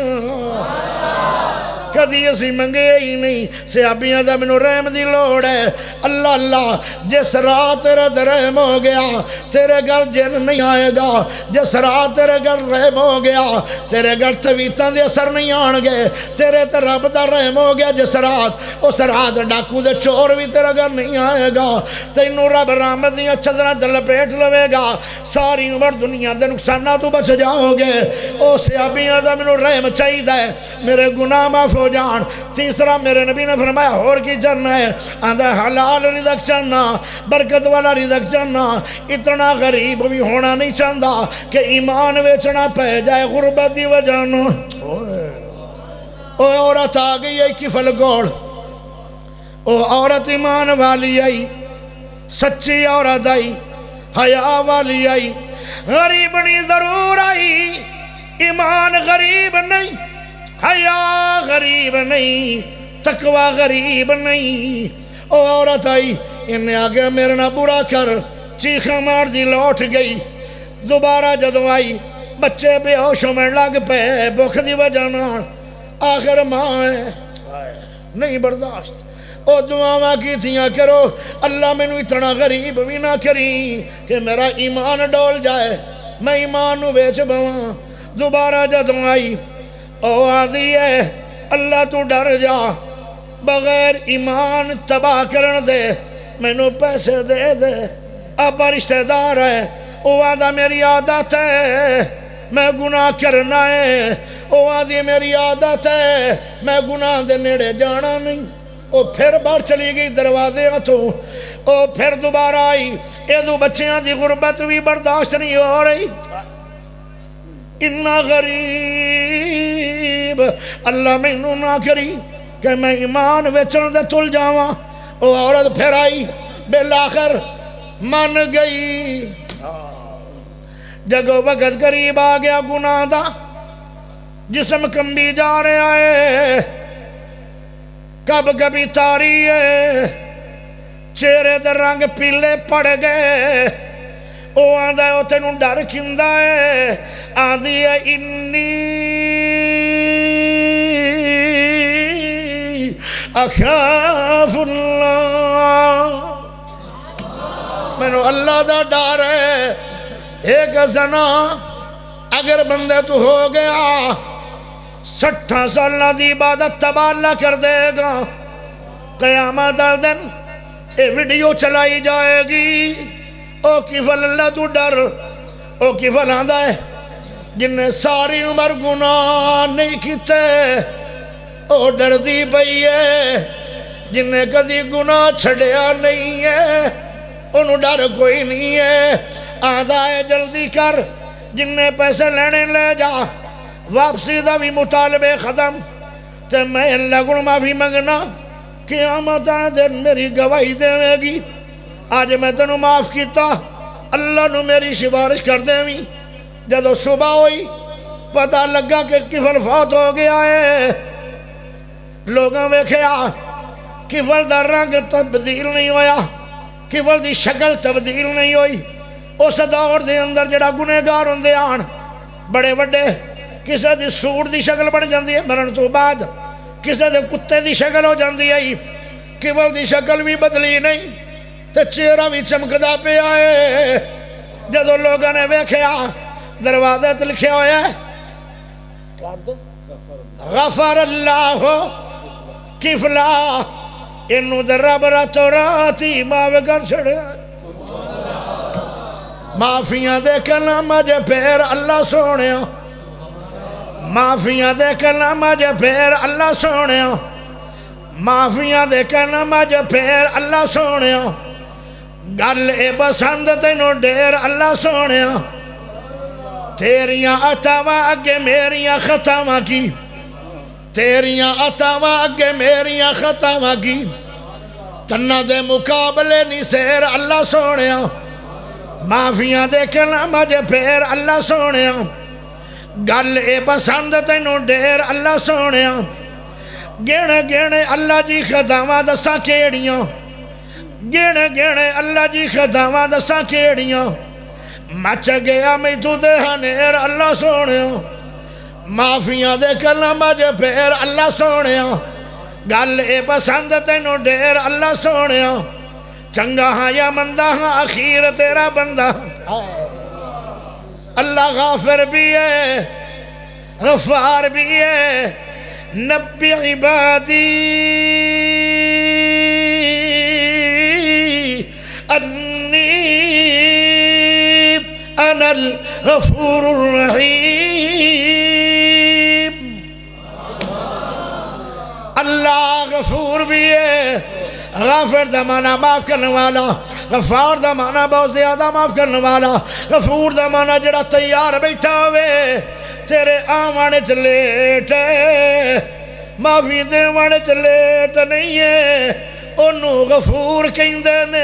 کدی اسی منگے ہی نہیں صحابیاں دا منو رحم دی لوڑ ہے اللہ اللہ جس رات تیرے تے رحم ہو گیا تیرے گھر جن نہیں آئے گا جس رات تیرے گھر رحم ہو گیا تیرے گھر تویتاں دے اثر نہیں آن گے تیرے تے رب دا رحم ہو گیا جس رات اس رات ڈاکو دے چور بھی تیرے گھر نہیں آئے گا تینوں رب رحمت دیاں چدراں تے لپیٹ لوے گا ساری عمر دنیا دے نقصانہ تو بچ جاؤ گے او صحابیاں دا منو رحم چاہیے میرے گناہ معاف ہو جان تیسرا میرے نبی نے فرمایا اور کی چاہنا ہے آندھا حلال رزق چاہنا برکت والا رزق چاہنا اتنا غریب بھی ہونا نہیں چاہتا کہ ایمان ویچنا پہ جائے غربتی وجہ نو او عورت آگئی ہے کفل گوڑ او عورت ایمان والی آئی سچی عورت آئی حیاء والی آئی غریب نہیں ضرور آئی ایمان غریب نہیں حیاء غریب نہیں تقوی غریب نہیں او عورت آئی انہیں آگے میرے نہ برا کر چیخہ مار دی لوٹ گئی دوبارہ جدو آئی بچے بے ہوشوں میں لگ پہ بخ دی وجہ نار آخر ماں ہے نہیں برداشت او دعاواں کی تھیاں کرو اللہ میں نو اتنا غریب بھی نہ کری کہ میرا ایمان ڈول جائے میں ایمان نو بیچ بواں دوبارہ جدو آئی او آدھی ہے اللہ تو ڈر جا بغیر ایمان تباہ کرن دے میں نو پیسے دے دے ابا رشتہ دار ہے او آدھا میری عادت ہے میں گناہ کرنا ہے او آدھی میری عادت ہے میں گناہ دے نیڑے جانا نہیں او پھر باہر چلی گئی دروازے ہاتھوں او پھر دوبارہ آئی اے دو بچیاں دی غربت بھی برداشت نہیں ہو رہی اتنا غریب اللہ میں نو نہ کری کہ میں ایمان ویچن دے تل جاواں او عورت پھر آئی بالآخر من گئی جگہ وقت قریب آ گیا گناہ دا جسم کمبی جا رہے آئے کب کبھی تاری ہے چہرے دے رنگ پیلے پڑ گئے او آندھا ہے او تینوں ڈر کھندہ ہے آندھی ہے انی اخاف اللہ میں نو اللہ دا ڈر ہے ایک زنا اگر بندے تو ہو گیا سٹھا سالہ دی عبادت تباہ اللہ کر دے گا قیامت دن اے ویڈیو چلائی جائے گی او کفل اللہ تو ڈر او کفل آندھا ہے جن نے ساری عمر گناہ نہیں کیتے او ڈر دی پئی ہے جن نے کدی گناہ چھڑیا نہیں ہے انہوں ڈر کوئی نہیں ہے آندھا ہے جلدی کر جن نے پیسے لینے لے جا واپسی دا بھی مطالبے ختم تے میں اللہ کو معافی منگنا قیامت دن میری گواہی دے گی آج میں تنو معاف کیتا اللہ نو میری سفارش کر دے وی جدو صبح ہوئی پتہ لگا کہ کفل فوت ہو گیا ہے لوگوں ویکھیا کفل دا رنگ تبدیل نہیں ہویا، کفل دی شکل تبدیل نہیں ہوئی۔ اس دور دے اندر جڑا گنہگار ہوندے آن بڑے وڈے، کسے دی سور دی شکل بن جاندی ہے مرن تو بعد، کسے دے کتے دی شکل ہو جاندی ہے، کفل دی شکل بھی بدلی نہیں تے چہرہ بھی چمکدا پہ آئے۔ جدو لوگوں نے ویکھیا دروازے تے لکھیا ہویا ہے غفر اللہ کفلا، انہوں دے رب راتو راتی ماوے کر چھڑیا، معافیاں دے کلام جے پھر اللہ سونے، معافیاں دے کلام جے پھر اللہ سونے، معافیاں دے کلام جے پھر اللہ سونے، گل اے بسند تینوں ڈیر اللہ سونے، تیریاں عطاواں اگے میریاں خطاواں کی، تیریاں عطاواں اگے میریاں خطاواں کی، تنہ دے مقابلے نہیں سیر اللہ سونے، معافیاں دے کلام جے پھر اللہ سونے، گل اے پسند تینوں ڈیر اللہ سونے، گینے گینے اللہ جی خطاواں دساں کیڑیاں، گینے گینے اللہ جی خطاواں دساں کیڑیاں، مچ گیا میں تو دے ہنیر اللہ سونے، معافیاں دے کلام جے پھر اللہ سونے، گل اے پسند تینوں ڈیر اللہ سونے، چنگا ہاں یا مندہ ہاں اخیر تیرا بندہ، اللہ غافر بھی ہے غفار بھی ہے، نبی عبادی انی انا الغفور الرحیم۔ اللہ غفور بھی ہے، غافر دا معنی معاف کرنے والا، غفار دا معنی بہت زیادہ معاف کرنے والا، غفور دا معنی جڑا تیار بیٹھا ہوئے تیرے آمانے چلیٹے، معافی دیوانے چلیٹے نہیں ہے، انہوں غفور کہیں دینے۔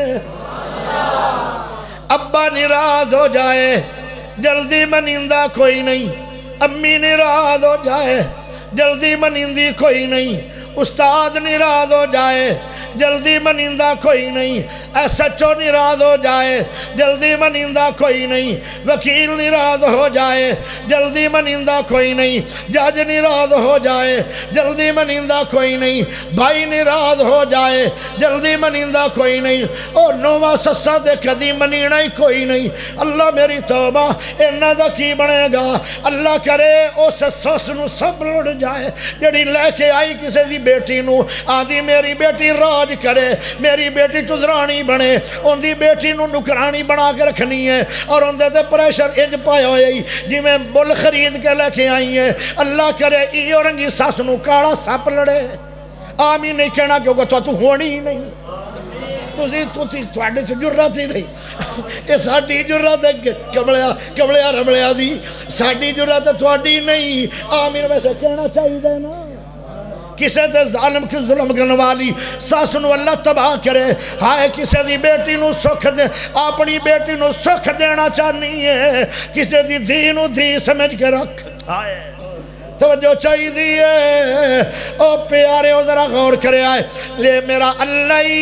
ابا نراض ہو جائے جلدی منیندہ کوئی نہیں، امی نراض ہو جائے جلدی منیندی کوئی نہیں، استاد نراض ہو جائے جلدی منیندہ کوئی نہیں، ایس ایچ او نراض ہو جائے جلدی منیندہ کوئی نہیں، وکیل نراض ہو جائے جلدی منیندہ کوئی نہیں، جج نراض ہو جائے جلدی منیندہ کوئی نہیں، بھائی نراض ہو جائے جلدی منیندہ کوئی نہیں، اور نواں سسا دے کدی منینا ہی کوئی نہیں۔ اللہ میری توبہ انہاں دا کی بنے گا؟ اللہ کرے اس سس نو سب لڑ جائے جڑی لے کے آئی کسے دی بیٹی نو، آدھی میری بیٹی راج کرے، میری بیٹی چدرانی بنے، ان دی بیٹی نو نکرانی بنا کے رکھنی ہے، اور ان دے تے پریشر انج پایا ہوئی جی میں بل خرید کے لے کے آئی ہے۔ اللہ کرے ای اورنگی ساس نو کاڑا سپ لڑے، آمین نہیں کہنا کیونکہ تو تو ہونی ہی نہیں، تسی تو تھی تواڈے چ جرات ہی نہیں، یہ ساڈی جرات ہے کملیا کملیا رملیا دی، ساڈی جرات ہے تواڈی نہیں، آمین ویسے کہنا چاہیے دے نا۔ کسے تے ظالم کی ظلم کرنے والی ساس نو اللہ تباہ کرے، ہائے کسے دی بیٹی نو سکھ دے، اپنی بیٹی نو سکھ دینا چاہنی ہے، کسے دی دھی نو دھی سمجھ کے رکھ، ہائے توجہ چاہی دیئے، او پیارے او ذرا غور کرے آئے، لے میرا اللہ ہی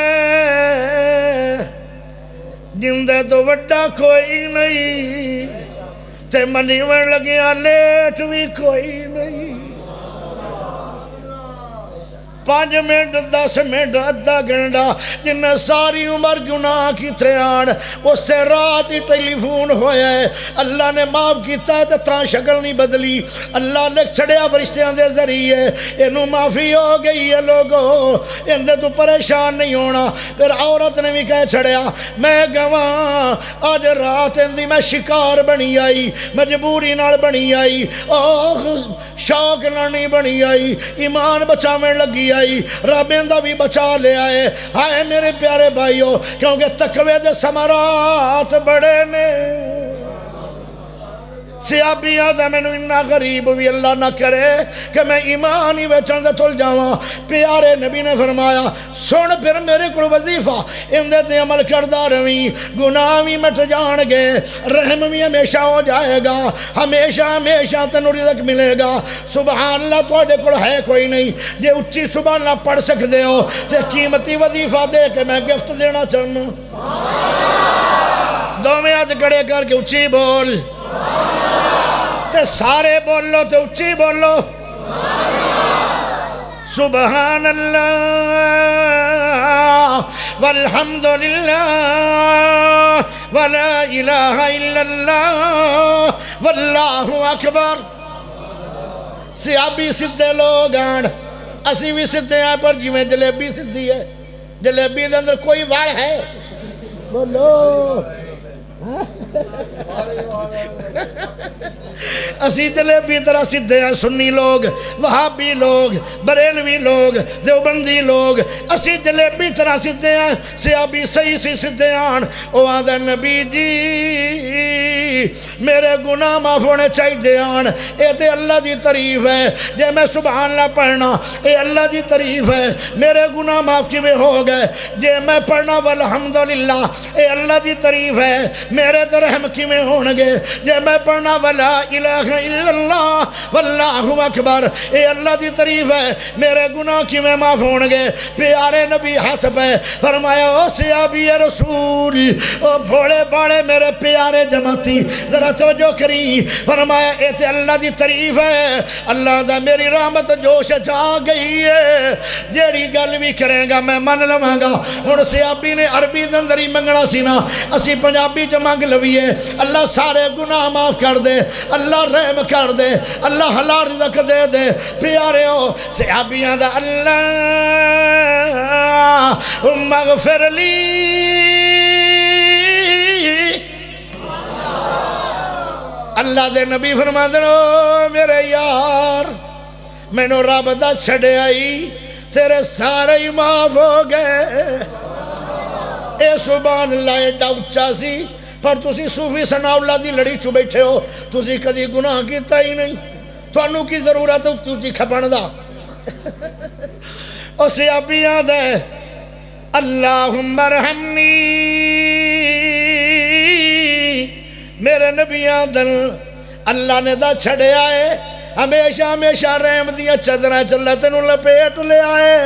ہے جندے تو وڈا کوئی نہیں، تے منی ون لگیا لیٹ بھی کوئی نہیں، پانچ منٹ دس منٹ ادھا گھنٹا جن ساری عمر گناہ کی تریان، اس سے رات ہی ٹیلی فون ہویا ہے، اللہ نے معاف کیتا ہے تو تاں شکل نہیں بدلی، اللہ لکھ چھڑیا فرشتیاں دے ذریعے، انہوں معافی ہو گئی ہے لوگوں، ان دے تو پریشان نہیں ہونا۔ پھر عورت نے بھی کہہ چھڑیا میں گواں آج رات اندی میں شکار بنی آئی، مجبوری نال بنی آئی، آخ شوق نہیں بنی آئی، ایمان بچاویں لگی آئی، رب اندہ بھی بچا لے آئے۔ ہائے میرے پیارے بھائیو، کیونکہ تقوی دے ثمرات بڑے نے، صحابی آدھا میں نے انہا غریب بھی اللہ نہ کرے کہ میں ایمان ہی ویچن دے تھل جاواں پیارے نبی نے فرمایا سن پھر میرے کو وظیفہ اندے تے عمل کردہ رویں گناہ بھی مٹ جان گے رحم بھی ہمیشہ ہو جائے گا ہمیشہ ہمیشہ تنو رزق ملے گا سبحان اللہ تو آڈے کو ہے کوئی نہیں جے اچھی سبحان اللہ پڑھ سکتے ہو تے قیمتی وظیفہ دے کے میں گفت دینا چاہنا دو میں ہاتھ کڑے کر کے اچھی بول تے سارے بولو تے اچھی بولو سبحان اللہ والحمدللہ ولا الہ الا اللہ واللہ اکبر صحابی سدھے لوگ آن اسی بھی سدھے ہیں پر جی میں جلیبی سدھی ہے جلیبی دے اندر کوئی وڑ ہے بولو اسی جلیبی طرح سدھے ہیں سنی لوگ وہابی لوگ بریلوی لوگ دیوبندی لوگ اسی جلیبی طرح سدھے ہیں صحابی صحیح سی سدھے آن او آدھے نبی جی میرے گناہ معاف ہونے چاہیے دے آن اے تے اللہ دی تعریف ہے جے میں سبحان اللہ پڑھنا اے اللہ دی تعریف ہے میرے گناہ معاف کی میں ہو گئے جے میں پڑھنا والحمدللہ اے اللہ دی تعریف ہے میرے تے رحم کی میں ہونگے جے میں پڑھنا ولا الہ الا اللہ واللہ اکبر اے اللہ دی تعریف ہے میرے گناہ کی میں معاف ہونگے پیارے نبی حسب ہے فرمایا او صحابی رسول او بھوڑے باڑے میرے پیارے جماعتی ذرا توجہ کری فرمایا اے تے اللہ دی تعریف ہے اللہ دا میری رحمت جوش جا گئی ہے جیڑی گل بھی کریں گا میں من لواں گا ہن صحابی نے عربی دندری منگنا سینا اسی پنجابی چ مانگ لویے اللہ سارے گناہ معاف کر دے اللہ رحم کر دے اللہ حلال رزق دے دے پیارے ہو صحابیاں دا اللہ مغفر لی اللہ دے نبی فرما دنو میرے یار میں نو رب دا چھڑے آئی تیرے سارے ہی معاف ہو گئے اے سبحان اللہ ایڈا اچھا سی پر تسی صوفی ثناء اللہ دی لڑی چو بیٹھے ہو تسی کدی گناہ کیتا ہی نہیں تو انہوں کی ضرورت ہے تسی کھپن دا اسے ابھی یاد ہے اللہم ارحمنی میرے نبی آدن اللہ نے دا چھڑے آئے ہمیشہ ہمیشہ رحم دیا چدرہ چلہ تنوں لپیٹ لے آئے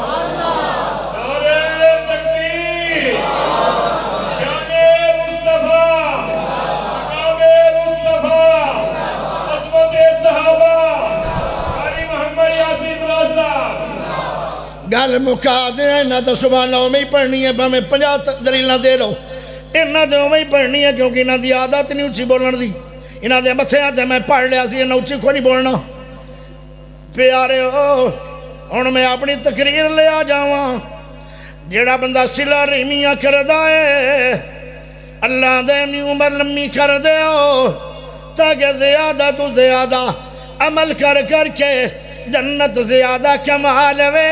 نعرہ تکبیر شان مصطفیٰ مقام مصطفیٰ عظمت صحابہ قاری محمد یاسین رازہ گل مکا دے ہیں نہ تو سبحان اللہ میں ہی پڑھنی ہے میں پنجا دلیل نہ دے لو انہاں دے میں ہی پڑھنی ہے کیونکہ انہاں دی عادت نہیں اچھی بولن دی انہاں دے متھے آتے میں پڑھ لیا سی انہاں اچھی کو نہیں بولنا پیارے ہو ہن میں اپنی تقریر لے آ جاواں جیڑا بندہ صلہ رحمیاں کردا ہے اللہ دے نی عمر لمبی کر دے ہو تاکہ زیادہ تو زیادہ عمل کر کر کے جنت زیادہ کما لوے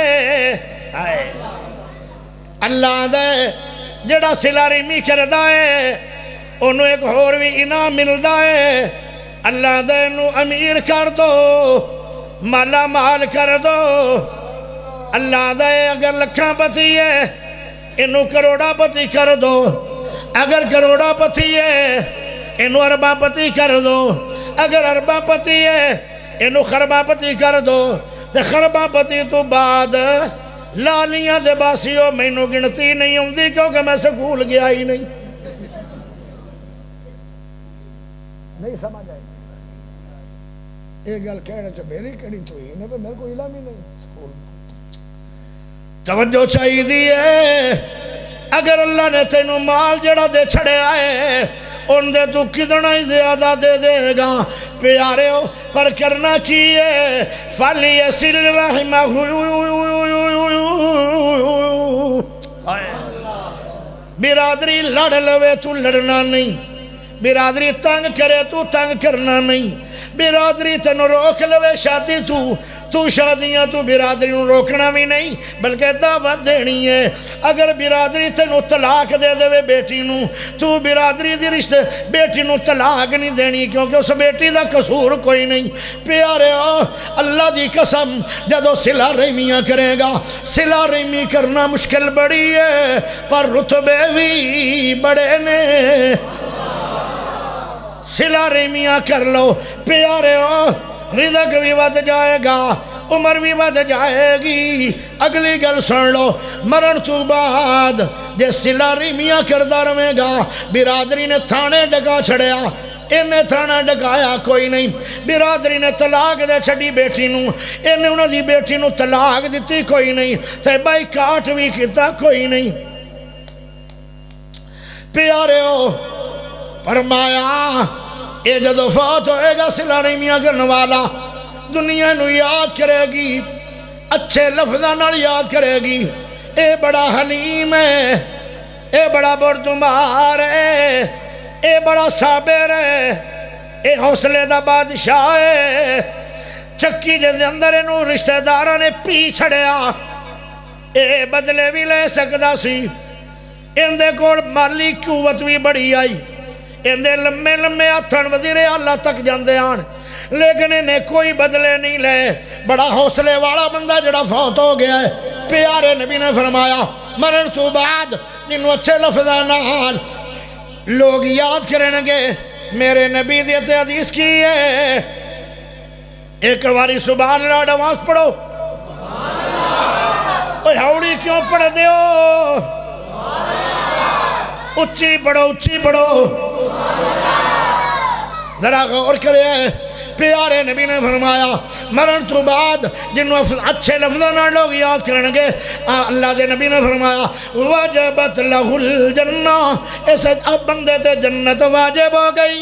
اللہ دے جڑا صلہ رحمی کردا ہے انہوں ایک اور بھی انعام ملدا ہے اللہ دے انہوں امیر کر دو مالا مال کر دو اللہ دے اگر لکھاں پتی ہے انہوں کروڑا پتی کر دو اگر کروڑا پتی ہے انہوں اربا پتی کر دو اگر اربا پتی ہے انہوں خربا پتی کر دو تے خربا پتی تو بعد لالیاں دے باسیوں میں انہوں گنتی نہیں ہوں دی کیونکہ میں سکول گیا ہی نہیں نہیں سمجھ آئی ایک گل کہنا چاہ میری کڑی تو ہی نہیں میرے کو علم ہی نہیں سکول توجہ چاہیے دیئے اگر اللہ نے تینوں مال جڑا دے چھڑے آئے ان دے تو کتنا ہی زیادہ دے دے گا پیارے ہو پر کرنا کیے فَلْيَسِلْ رَحِمَهُ برادری لڑ لوے تو لڑنا نہیں برادری تنگ کرے تو تنگ کرنا نہیں برادری تنو روک لوے شادی تو تو شادیاں تو برادری نو روکنا بھی نہیں بلکہ دعوت دینی ہے اگر برادری تینوں طلاق دے دے بیٹی نو تو برادری دی رشتے بیٹی نو طلاق نہیں دینی کیونکہ اس بیٹی دا قصور کوئی نہیں پیارے اللہ دی قسم جدو صلہ رحمیاں کرے گا صلہ رحمی کرنا مشکل بڑی ہے پر رتبے بھی بڑے نے صلہ رحمیاں کر لو پیارے رزق بھی ود جائے گا عمر بھی ود جائے گی اگلی گل سن لو مرن تو بعد جے صلہ رحمیاں کردہ رہے گا برادری نے تھانے ڈگا چھڑیا انہیں تھانا ڈگایا کوئی نہیں برادری نے طلاق دے چھڑی بیٹی نو انہیں انہوں دی بیٹی نو طلاق دیتی کوئی نہیں تے بائی کاٹ بھی کیتا کوئی نہیں پیارے ہو فرمایا اے جدو فوت ہوئے گا صلہ رحمیاں کرنے والا دنیا نو یاد کرے گی اچھے لفظاں نال یاد کرے گی اے بڑا حلیم ہے اے بڑا بردمار ہے اے بڑا صابر ہے اے حوصلے دا بادشاہ ہے چکی جے دے اندر انہوں رشتہ دارہ نے پی چھڑیا اے بدلے بھی لے سکدا سی اندے کول مالی قوت بھی بڑی آئی اندے لمبے لمبے ہتھن وزیر اعلیٰ تک جاندے آن لیکن انہیں کوئی بدلے نہیں لے بڑا حوصلے والا بندہ جڑا فوت ہو گیا ہے پیارے نبی نے فرمایا مرن تو بعد جنہوں اچھے لفظہ نال لوگ یاد کریں گے میرے نبی دیتے حدیث کی ہے ایک واری سبحان اللہ ڈوانس پڑھو اوہ ہاؤڑی کیوں پڑھ دیو اچھی پڑھو اچھی پڑھو ذرا غور کرے پیارے نبی نے فرمایا مرن تو بعد جنہوں اچھے لفظوں نہ لوگ یاد کریں گے اللہ دے نبی نے فرمایا واجبت لہ الجنہ اسے اب بندے تے جنت واجب ہو گئی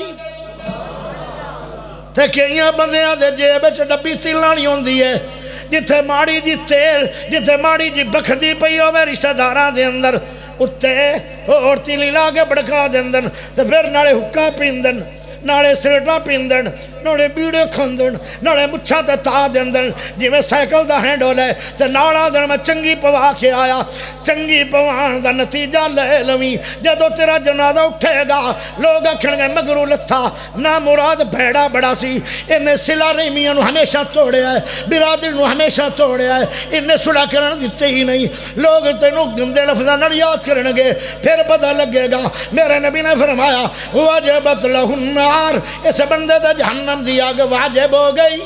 تے کئیاں بندیاں دے جیب چ ڈبی تیلانی ہوندی ہے جتھے ماڑی جی تیل جتھے ماڑی جی بکھدی پئی ہوے رشتہ داراں دے اندر اتے اور تیلی لا کے بڑکا دیندن تے پھر نالے حکا پیندن نالے سریٹا پیندن نالے بیڑے کھندن نالے مچھا تے تا دیندن جی میں سائیکل دا ہینڈول ہے تے نالا دن میں چنگی پوا کے آیا چنگی پوان دا نتیجہ لے لویں جدو تیرا جنازہ اٹھے گا لوگ اکھن گے مگرو لتھا نا مراد بھیڑا بڑا سی انہیں صلہ رحمیاں نو ہمیشہ توڑے آئے برادری نو ہمیشہ توڑے آئے انہیں صلح کرن دیتے ہی نہیں لوگ تینوں گندے لفظہ نہ یاد کرن گے پھر پتہ لگے گا میرے نبی نے فرمایا واجبت لہ النار اس بندے تے جہنم دی آگ واجب ہو گئی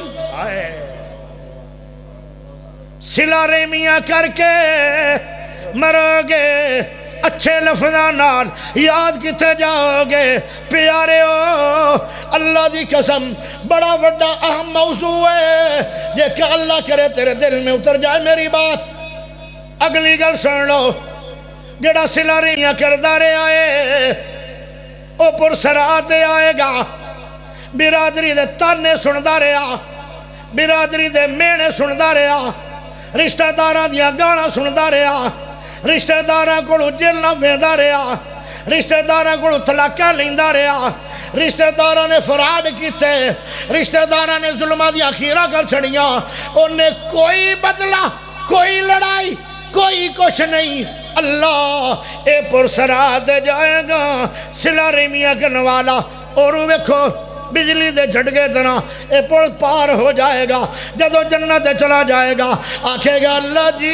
صلہ رحمیاں کر کے مرو گے اچھے لفظاں نال یاد کتے جاؤ گے پیارے ہو اللہ دی قسم بڑا بڑا اہم موضوع ہے یہ کہ اللہ کرے تیرے دل میں اتر جائے میری بات اگلی گل سن لو جڑا صلہ رحمیاں کردہ رہے آئے او پر سرات آئے گا برادری دے تانے سندہ رہا برادری دے مینے سندہ رہا رشتہ داراں دیا گانا سندہ رہا رشتہ داراں کو جیل نہ ویندہ رہا رشتہ داراں کو طلاقہ لیندہ رہا رشتہ داراں نے فراد کیتے رشتہ داراں نے ظلمہ دیا خیرہ کر چھڑیاں انہیں کوئی بدلہ کوئی لڑائی کوئی کچھ نہیں اللہ اے پر سرات جائے گا صلہ رحمیاں کرنے والا اور ویکھو بجلی دے جھٹکے طرح اے پڑ پار ہو جائے گا جدو جنت چلا جائے گا آکھے گا اللہ جی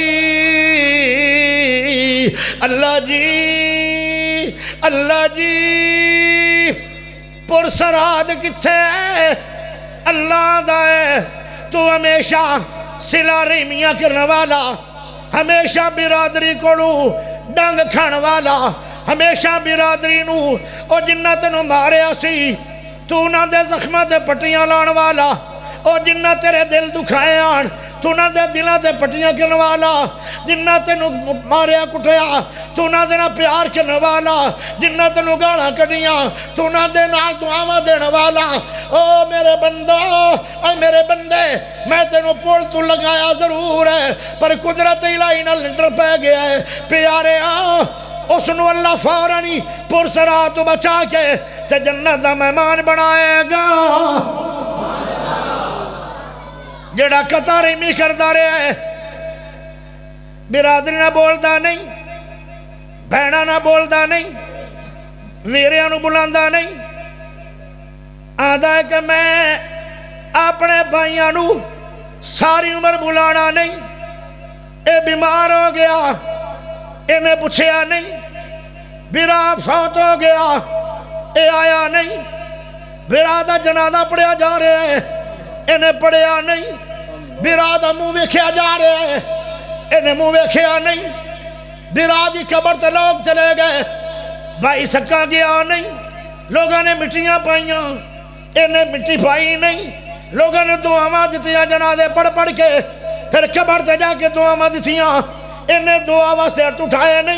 اللہ جی اللہ جی پرسراد کتھے اللہ دائے تو ہمیشہ صلہ رحمیاں کرنے والا ہمیشہ برادری کوڑو ڈنگ کھان والا ہمیشہ برادری نو او جنت نو مارے اسی تو نہ دے زخمہ دے پٹیاں لان والا او جنہ تیرے دل دکھائے آن تو نہ دے دلہ دے پٹیاں کرنے والا جنہ تینو ماریا کٹیا تو نہ دینا پیار کرنے والا جنہ تینو گانا کٹیاں تو نہ دینا دعاوہ دینے والا او میرے بندہ اے میرے بندے میں تینو پول تو لگایا ضرور ہے پر قدرت الہی نہ لنٹر پہ گیا ہے پیارے آ اس نو اللہ فورانی پرسرات بچا کے تے جنت دا مہمان بنائے گا جڑا قطارمی کردہ رہا ہے برادری نہ بولدا نہیں بہنہ نہ بولدا نہیں ویریاں نو بلاندہ نہیں آدھا ہے کہ میں اپنے بھائیاں نو ساری عمر بلانا نہیں اے بیمار ہو گیا انہیں پوچھیا نہیں برا فوت ہو گیا اے آیا نہیں برا دا جنازہ پڑھیا جا رہے ہیں انہیں پڑھیا نہیں برا دا منہ ویکھیا جا رہے ہیں انہیں منہ ویکھیا نہیں برا دی قبر تے لوگ چلے گئے بھائی سکا گیا نہیں لوگوں نے مٹیاں پائیاں انہیں مٹی پائی نہیں لوگوں نے دعا دتیاں جنازے پڑھ پڑھ کے پھر قبر تے جا کے دعا دتیاں انہیں دعا واسطے ہاتھ اٹھائے نہیں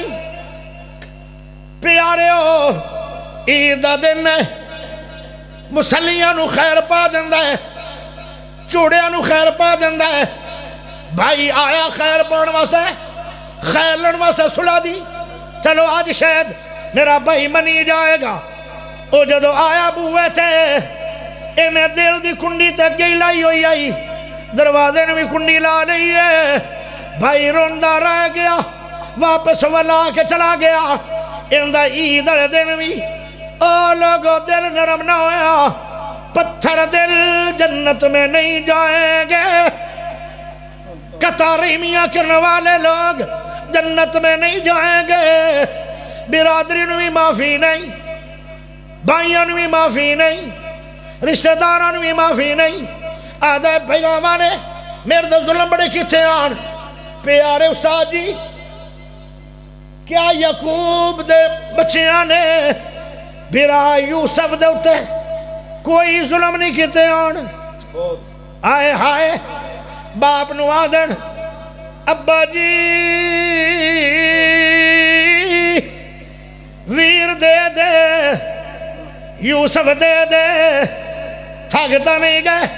پیارے ہو عید دا دن ہے مسلیاں نو خیر پا دیندہ ہے چوڑیاں نو خیر پا دیندہ ہے بھائی آیا خیر پاؤن واسطے خیر لڑ واسطے سلا دی چلو آج شاید میرا بھائی منی جائے گا او جدو آیا بوئے تھے انہیں دل دی کنڈی تک گئی لائی ہوئی آئی دروازے نے بھی کنڈی لا لئی ہے بھائی روندہ رہ گیا واپس ولا کے چلا گیا اندہ عید اڑے دن بھی او لوگو دل نرم نہ ہویا پتھر دل جنت میں نہیں جائیں گے قطاریمیاں کرنے والے لوگ جنت میں نہیں جائیں گے برادری نو بھی معافی نہیں بھائیاں نو بھی معافی نہیں رشتہ داراں نو بھی معافی نہیں آدھے پیغاماں نے میرے دے ظلم بڑے کتے آن پیارے استاد جی کیا یعقوب دے بچیاں نے برا یوسف دے اتے کوئی ظلم نہیں کیتے آن آئے ہائے باپ نو آدن ابا جی ویر دے دے یوسف دے دے تھاگتا نہیں گئے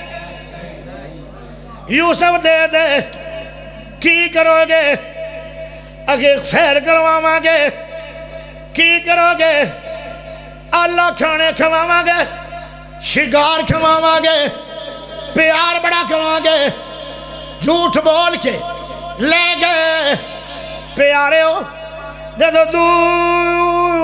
یوسف دے دے کی کرو گے اگے خیر کرواما گے کی کرو گے اللہ کھانے کھواما گے شکار کھواما گے پیار بڑا کروا گے جھوٹ بول کے لے گئے پیارے ہو جدو دور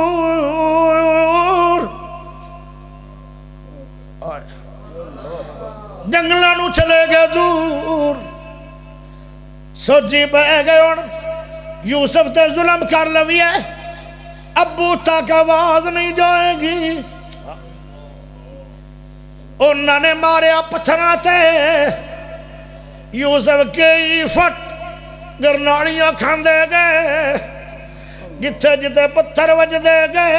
جنگلوں نو چلے گئے دور سوچی پہ گئے ان یوسف تے ظلم کر لوی ہے ابو تک آواز نہیں جائے گی انہوں نے ماریا پتھراں تے یوسف کی فٹ گرنالیاں کھاندے گئے جتھے جتھے پتھر وج دے گئے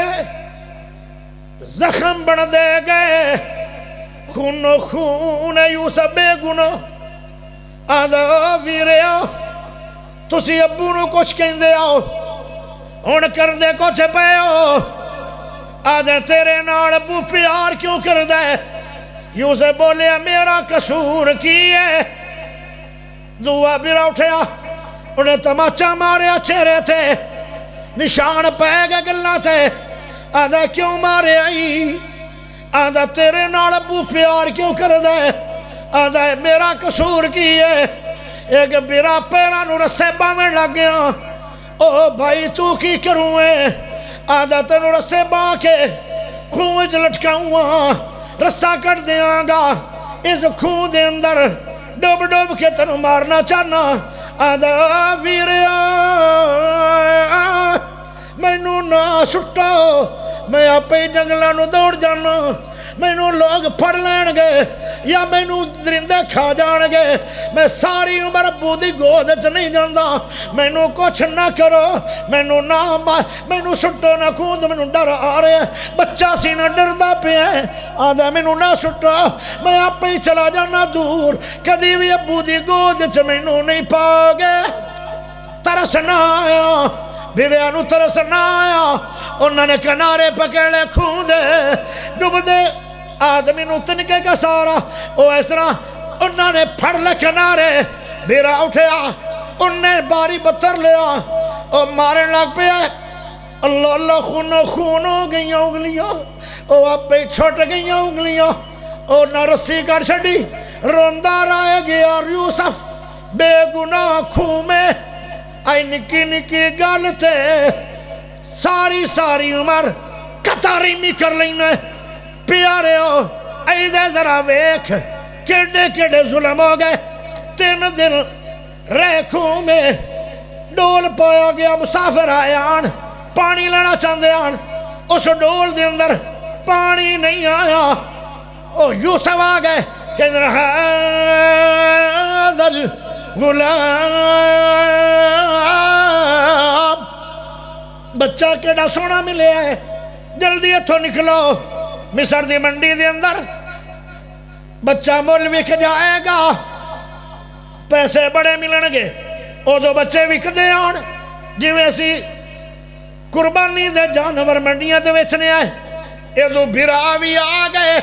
زخم بن دے گئے خون و خون یوسف بے گناہ آدھا ویرے آؤ تسی ابو نو کچھ کہیں دے آؤ ہون کر دے کچھ پہ آؤ آدھا تیرے نال ابو پیار کیوں کر دے یوسف بولے میرا قصور کی ہے دعا بھی اٹھیا انہیں تماچا مارے چہرے تھے نشان پہ گئے گلنا تھے آدھا کیوں مارے آئی آدھا تیرے نال ابو پیار کیوں کر دے آدھا میرا قصور کی ہے ایک بیرا پیرانو رسے باویں لگ گیا او بھائی تو کی کروں ہے آدھا تینو رسے با کے خونج لٹکاؤں رسا کٹ دیاں گا اس خون دے اندر ڈوب ڈوب کے تنو مارنا چاہنا آدھا ویریا میں نو نا سٹا میں آپ ہی جنگلہ نو دوڑ جانا میں نو لوگ پڑ لین گے یا میں نو درندے کھا جان گے میں ساری عمر ابو دی گودت نہیں جاندہ میں نو کچھ نہ کرو میں نو نا میں نو سٹو نہ کود میں نو ڈر آ رہے بچہ سی نہ ڈردہ پہ ہے آدھا میں نو نہ سٹو میں آپ ہی چلا جانا دور کدی بھی ابو دی گودت میں نو نہیں پاگے ترس نہ آیا بھیرے نو ترس نہ آیا انہوں نے کنارے پکڑے خون دے ڈوب دے آدمی نو تنکے کا سارا او اس طرح انہوں نے پھڑ لے کنارے بھیرا اٹھیا انہوں نے باری بطر لیا او مارن لگ پہ اللہ اللہ خونو خونو گئیاں اگلیاں او اب پہ چھوٹ گئیاں اگلیاں او نہ رسی کر چھڑی روندہ رائے گیا یوسف بے گناہ کھوں میں آئی نکی نکی گالتے ساری ساری عمر کتاری می کر لینا پیارے ہو ایدے ذرا ویکھ کیڑے کیڑے ظلم ہو گئے تین دن ریکھوں میں ڈول پایا گیا مسافر آئے آن پانی لینا چاندے آن اس ڈول دے اندر پانی نہیں آیا او یوسف آ گئے کہ حاذل غلام بچہ کیڑا سونا ملے ہے جلدی اتھو نکلو مصر دی منڈی دے اندر بچہ مول وک جائے گا پیسے بڑے ملن گے او دو بچے وک دے آن جی ویسی قربانی دے جانور منڈیاں تے ویچنے آئے اے دو بھراوی آ گئے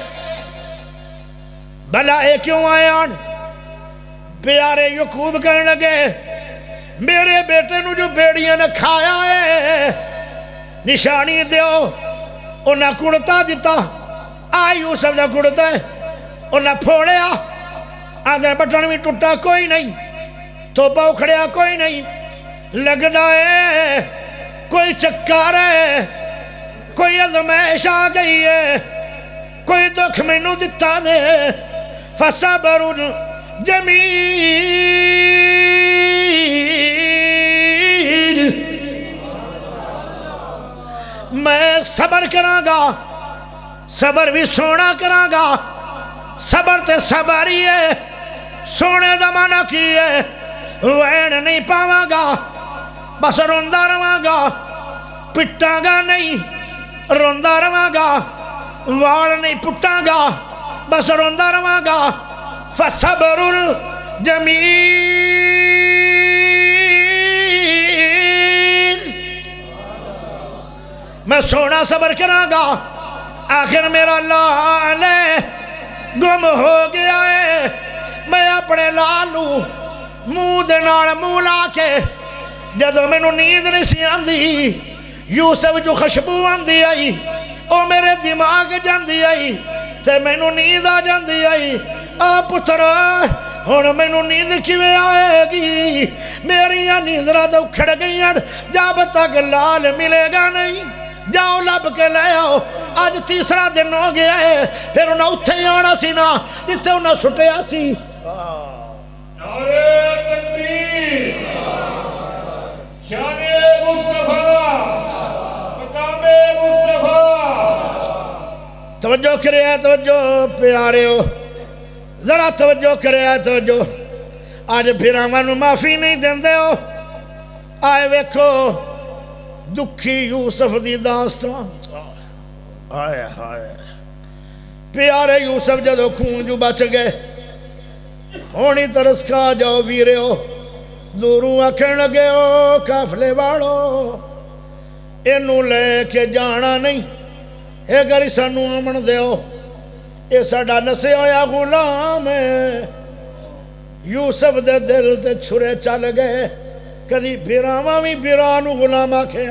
بھلا اے کیوں آئے آن پیارے یعقوب کہنے لگے میرے بیٹے نو جو بیڑیاں نے کھایا ہے نشانی دیو انہاں کڑتا دیتا آئی یوسف دا کڑتا ہے انہاں پھوڑیا آدھے بٹن میں ٹوٹا کوئی نہیں توپا اکھڑیا کوئی نہیں لگ دائے کوئی چکار ہے کوئی ازمائش آ گئی ہے کوئی دکھ میں نو دیتا نے فصبر جمیل میں صبر کرانگا صبر بھی سونا کرانگا صبر تے صبر ہی ہے سونے دا معنی کی ہے وین نہیں پاواں گا بس روندہ رواں گا پٹاں گا نہیں روندہ رواں گا وال نہیں پٹاں گا بس روندہ رواں گا فصبر الجمیل میں سونا صبر کرانگا آخر میرا لالے گم ہو گیا ہے میں اپنے لالو منہ دے نال منہ لا کے جدو میں نو نیند نہیں سی آندی یوسف جو خوشبو آندی آئی او میرے دماغ جاندی آئی تے میں نو نیند آ جاندی آئی آ پترا ہن میں نو نیند کیویں آئے گی میری نیندراں تے اکھڑ گئیاں جب تک لال ملے گا نہیں جاؤ لب کے لے آؤ آج تیسرا دن ہو گیا ہے پھر انہاں اتھے ہی آنا سی نا جتے انہاں سٹیا سی نعرہ تکبیر شان مصطفیٰ مقام مصطفیٰ توجہ کرے ہے توجہ پیارے ہو ذرا توجہ کرے ہے توجہ آج پھر ہمانو معافی نہیں دیندے ہو آئے ویکھو دکھی یوسف دی داستان آئے آئے پیارے یوسف جدو خون جو بچ گئے ہونی ترس کھا جاؤ ویرے ہو دوروں آکھن لگے ہو کافلے واڑو انہوں لے کے جانا نہیں اے گری سانو امن دے ہو اے ساڑا نسے ہویا غلام ہے یوسف دے دل تے چھرے چل گئے کدی پیراواں بھی پیرانو غلام آکھے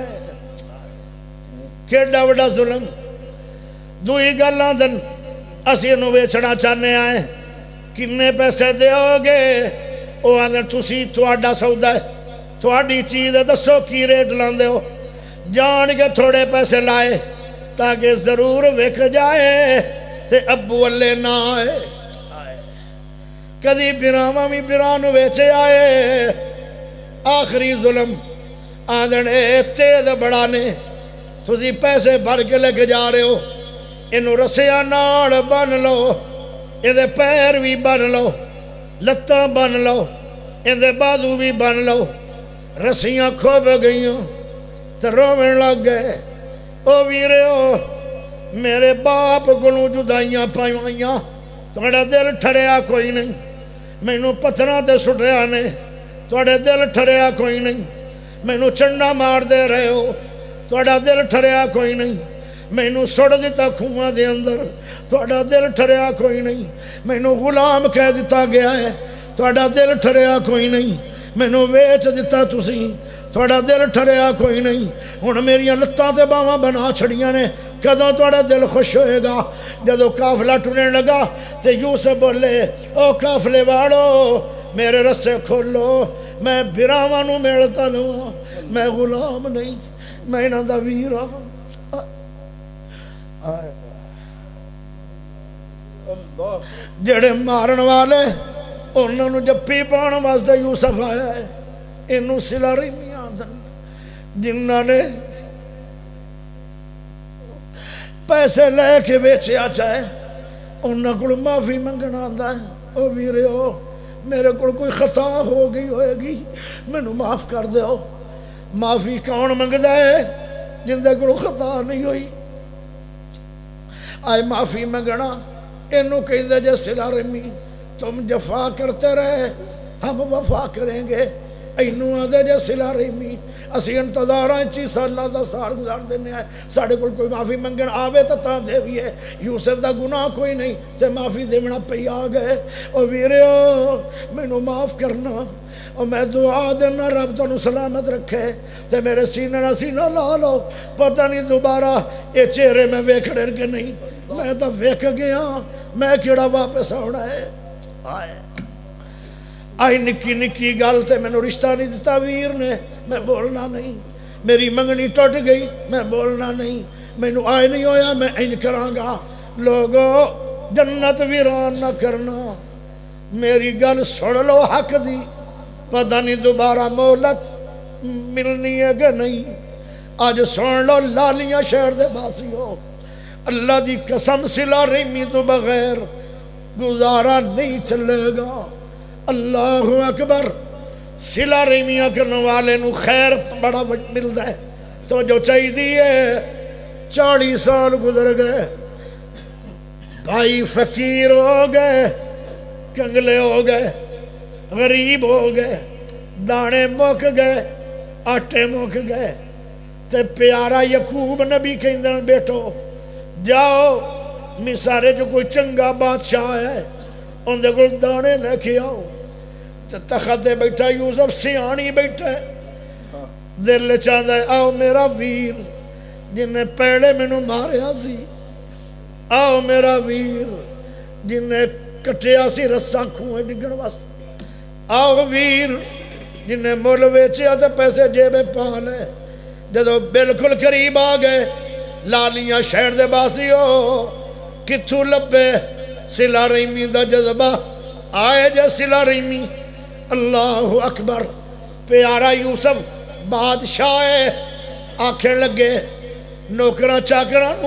کیڑا وڈا ظلم دوئی گلاں دن اسی انہوں ویچنا چاہنے آئے کنے پیسے دے ہوگے او آدھر تسی تواڈا سودا ہے تواڈی چیز دسو کی ریٹ لاندے ہو جان کے تھوڑے پیسے لائے تاکہ ضرور ویک جائے تے ابو اللہ نہ آئے کدی پیراواں بھی پیرانو ویچے آئے آخری ظلم آدھنے تیز بڑھانے تسی پیسے بھر کے لے کے جا رہے ہو انہوں رسیاں نال بن لو اندے پیر بھی بن لو لتاں بن لو اندے بازو بھی بن لو رسیاں کھوب گئیوں تے رومن لگ گئے او ویرے ہو میرے باپ گلوں جدائیاں پائیاں تمہارا دل ٹھریا کوئی نہیں میں نو پتھراں تے سٹیا نے تھوڑے دل ٹھریا کوئی نہیں میں نو چنڈا مار دے رہے ہو تھوڑا دل ٹھریا کوئی نہیں میں نو سڑ دیتا کھواں دے اندر تھوڑا دل ٹھریا کوئی نہیں میں نو غلام کہہ دیتا گیا ہے تھوڑا دل ٹھریا کوئی نہیں میں نو ویچ دیتا تسی تھوڑا دل ٹھریا کوئی نہیں ہن میریاں لتاں تے باواں بنا چھڑیاں نے کدوں تھوڑا دل خوش ہوئے گا جدو کافلہ ٹرنے لگا تے یوسف بولے او کافلے واڑو میرے رسے کھولو میں براواں نو میلتا لواں میں غلام نہیں میں انہاں دا ویر ہاں جڑے مارن والے انہاں نو جپی پاؤن واسطے یوسف آیا ہے انہوں صلہ رحمی آدن جنہاں نے پیسے لے کے بیچیا چاہے انہاں کو معافی منگنا آتا ہے او ویرے ہو میرے کو کوئی خطا ہو گئی ہوئے گی میں نو معاف کر دے ہو معافی کون منگ دے جندے کو خطا نہیں ہوئی آئے معافی منگنا انہوں کہیں دے جے صلہ رحمی تم جفا کرتے رہے ہم وفا کریں گے اینوں آدھے جے صلہ رحمی اسی انتظاراں چی سالہ دا سال گزار دینے آئے ساڑھے کل کوئی معافی منگن آوے تا تا دے بھی ہے یوسف دا گناہ کوئی نہیں تے معافی دیونا پہ آگئے او ویریو میں نو معاف کرنا اور میں دعا دینا رب تو نو سلامت رکھے تے میرے سینہ نہ سینہ لالو پتہ نہیں دوبارہ یہ چہرے میں ویکھڑے کے نہیں میں تا ویکھ گیا میں کیڑا واپس آنا ہے آئے آئی نکی نکی گال سے میں نے رشتہ نہیں دیتا ویر نے میں بولنا نہیں میری منگنی ٹوٹ گئی میں بولنا نہیں میں نے آئے نہیں ہویا میں انج کرانگا لوگو جنت ویران نہ کرنا میری گل سڑ لو حق دی پتہ نہیں دوبارہ مولت ملنی ہے کہ نہیں آج سن لو لالیاں شہر دے باسی ہو اللہ دی قسم صلہ رحمی تو بغیر گزارا نہیں چلے گا اللہ اکبر صلہ رحمیاں کرنے والے نو خیر بڑا ملتا ہے تو جو چاہی دیئے چاڑی سال گزر گئے بھائی فقیر ہو گئے کنگلے ہو گئے غریب ہو گئے دانے موک گئے آٹے موک گئے تے پیارا یعقوب نبی کہندن بیٹھو جاؤ مصارے جو کوئی چنگا بادشاہ ہے ان دے کول دانے لے کے آؤ تختے بیٹھا یوسف سیانی بیٹھا ہے دل چاہتا ہے آؤ میرا ویر جنہیں پہلے میں نو ماریا سی آؤ میرا ویر جنہیں کٹیا سی رسا کھوئے ڈگن واسطے آؤ ویر جنہیں مول ویچیا تے پیسے جیبے پالے جدو بالکل قریب آگئے لالیاں شہر دے باسی ہو کتھو لبے صلہ رحمی دا جذبہ آئے جے صلہ رحمی اللہ اکبر پیارا یوسف بادشاہ آنکھیں لگے نوکرہ چاکرہ نو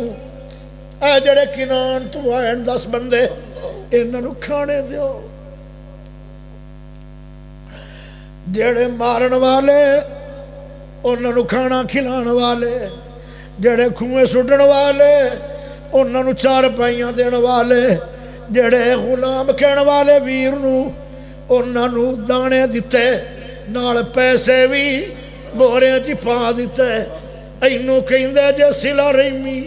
اے جڑے کنان تو آئین دس بندے انہوں نو کھانے دیو جڑے مارن والے انہوں نو کھانا کھلان والے جڑے کھوئے سٹن والے انہوں نو چار پائیاں دین والے جڑے غلام کہن والے ویر نو انہوں نو دانے دیتے نال پیسے بھی بوریاں چی پا دیتے اینو کہیں دے جے صلہ رحمی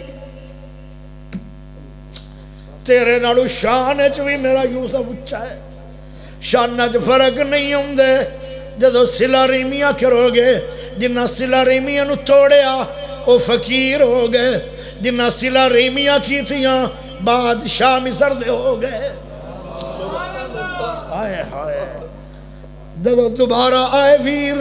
تیرے نالو شان اچ بھی میرا یوسف اچھا ہے شان اچ فرق نہیں ہوں دے جدو صلہ رحمیاں کرو گے جنہ صلہ رحمیاں نو توڑیا او فقیر ہو گئے جنہ صلہ رحمیاں کی تھیاں بادشاہ مصر دے ہو گئے آئے آئے جدو دوبارہ آئے ویر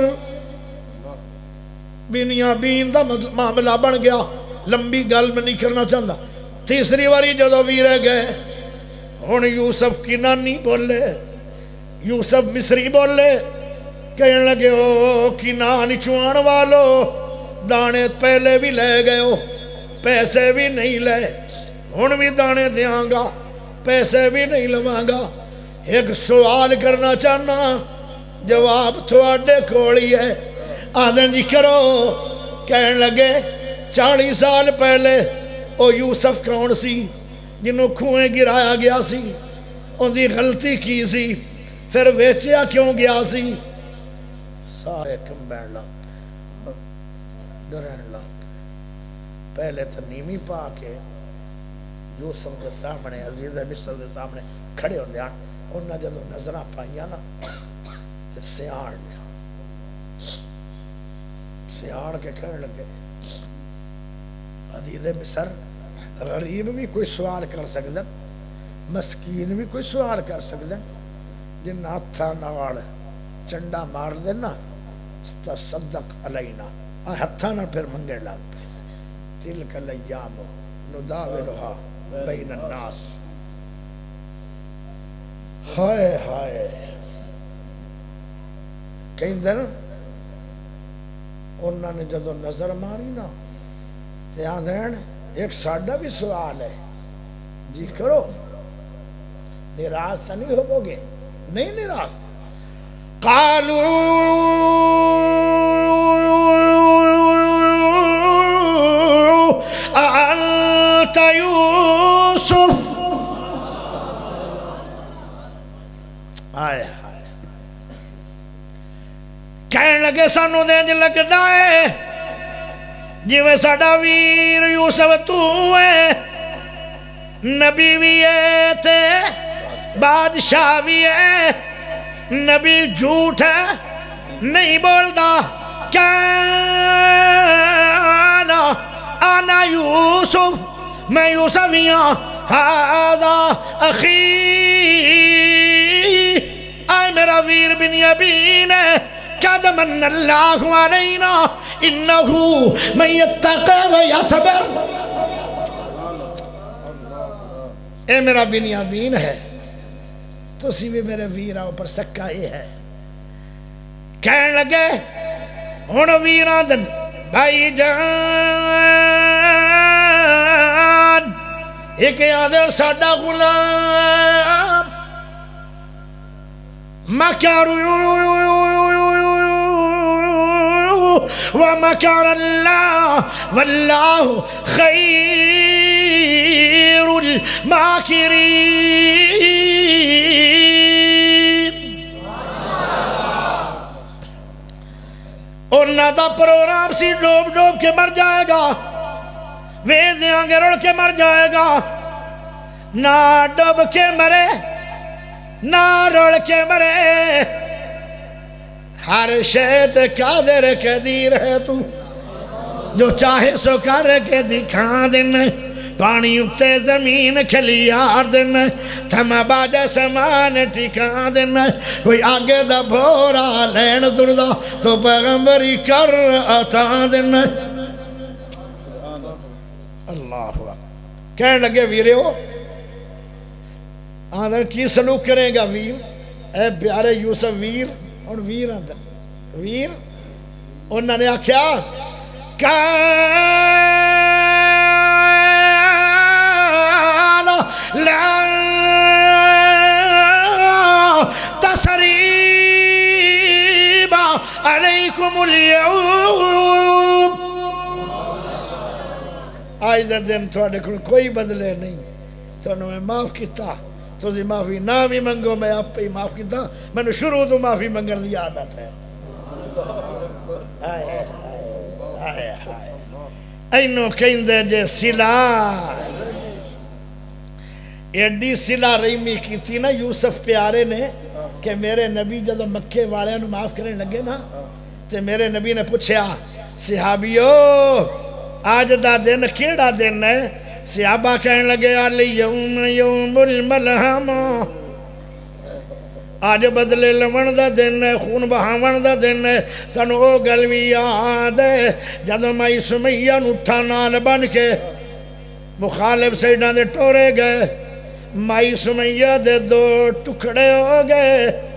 بینیاں بین دا معاملہ بن گیا لمبی گل میں نہیں کرنا چاہتا تیسری واری جدو ویرے گئے ہون یوسف کی نانی بولے یوسف مصری بولے کہنے لگے ہو کی نانی چوان والو دانے پہلے بھی لے گئے ہو پیسے بھی نہیں لے ہون بھی دانے دیاں گا پیسے بھی نہیں لواں گا ایک سوال کرنا چاہنا جواب تھوڑے کھوڑی ہے آدھن جی کرو کہنے لگے چاڑی سال پہلے او یوسف کون سی جنہوں کھوئیں گرایا گیا سی ان دی غلطی کی سی پھر ویچیا کیوں گیا سی سارے کم بین لگ درہن لگ پہلے تنیمی پا کے یوسف دے سامنے عزیز مصر دے سامنے کھڑے ہوں دیا انہاں جدو نظرہ پائیا نا تے سیاڑ لیا سیاڑ کے کھڑے لگے عزیز مصر غریب بھی کوئی سوال کر سکتا مسکین بھی کوئی سوال کر سکتا جن ہتھاں نال چنڈا مار دینا تصدق علینا ہتھاں نال پھر منگے لگ پہ تلک الایام نداولھا بین الناس ہائے ہائے کئی دن انہوں نے جدو نظر ماری نا تے آدھین ایک ساڈا بھی سوال ہے جی کرو نراز تا نہیں ہو گے نہیں نراز قالوا انت یوسف آئے آئے کہنے لگے سانو دین لگتا ہے جی میں ساڑا ویر یوسف تو ہے نبی بھی ہے تے بادشاہ بھی ہے نبی جھوٹ ہے نہیں بولدا کانا انا یوسف میں یوسفیاں ہادا اخی آئے میرا ویر بنیامین ہے قد من اللہ علینا انہو من یتقی و یصبر اے میرا بنیامین ہے تو سی بھی میرے ویرہ اوپر سکا یہ ہے کہنے لگے ہون ویرہ دن بھائی جان ایک یادر ساڑا غلام مکر ومکر اللہ واللہ خیر الماکرین انہا دا پروگرام سی ڈوب ڈوب کے مر جائے گا ویدیں آنگے رڑ کے مر جائے گا نہ ڈوب کے مرے نہ رڑ کے مرے ہر شیط قادر قدیر ہے تو جو چاہے سو کر کے دکھا دن پانی اتے زمین کھلیار دن تھما باجہ سمان ٹھکا دن کوئی آگے دا بھورا لین دردہ تو پیغمبری کر عطا دن اللہ کہنے لگے ویرے ہو آدھر کی سلوک کرے گا ویر اے پیارے یوسف ویر اور ویر آدھر ویر انہوں نے آکھیا کالا لا تسریب علیکم اليوم آج دا دن تھوڑے کوئی بدلے نہیں تو انہوں میں معاف کیتا تو اسی معافی نہ بھی منگو میں آپ پہ ہی معاف کیتا میں نے شروع تو معافی منگن دی عادت ہے آئے آئے آئے اینو کہیں دے جے سلا ایڈی سلا رحمی کی تھی نا یوسف پیارے نے کہ میرے نبی جدو مکے والے انہوں معاف کرنے لگے نا تے میرے نبی نے پوچھیا صحابیو آج دا دن کیڑا دن ہے صحابہ کہنے لگے الیوم یوم الملحم آج بدلے لون دا دن ہے خون بہاون دا دن ہے سانو او گلوی یاد ہے جدو مائی سمیہ نٹھا نال بن کے مخالف سیڈا دے ٹورے گئے مائی سمیہ دے دو ٹکڑے ہو گئے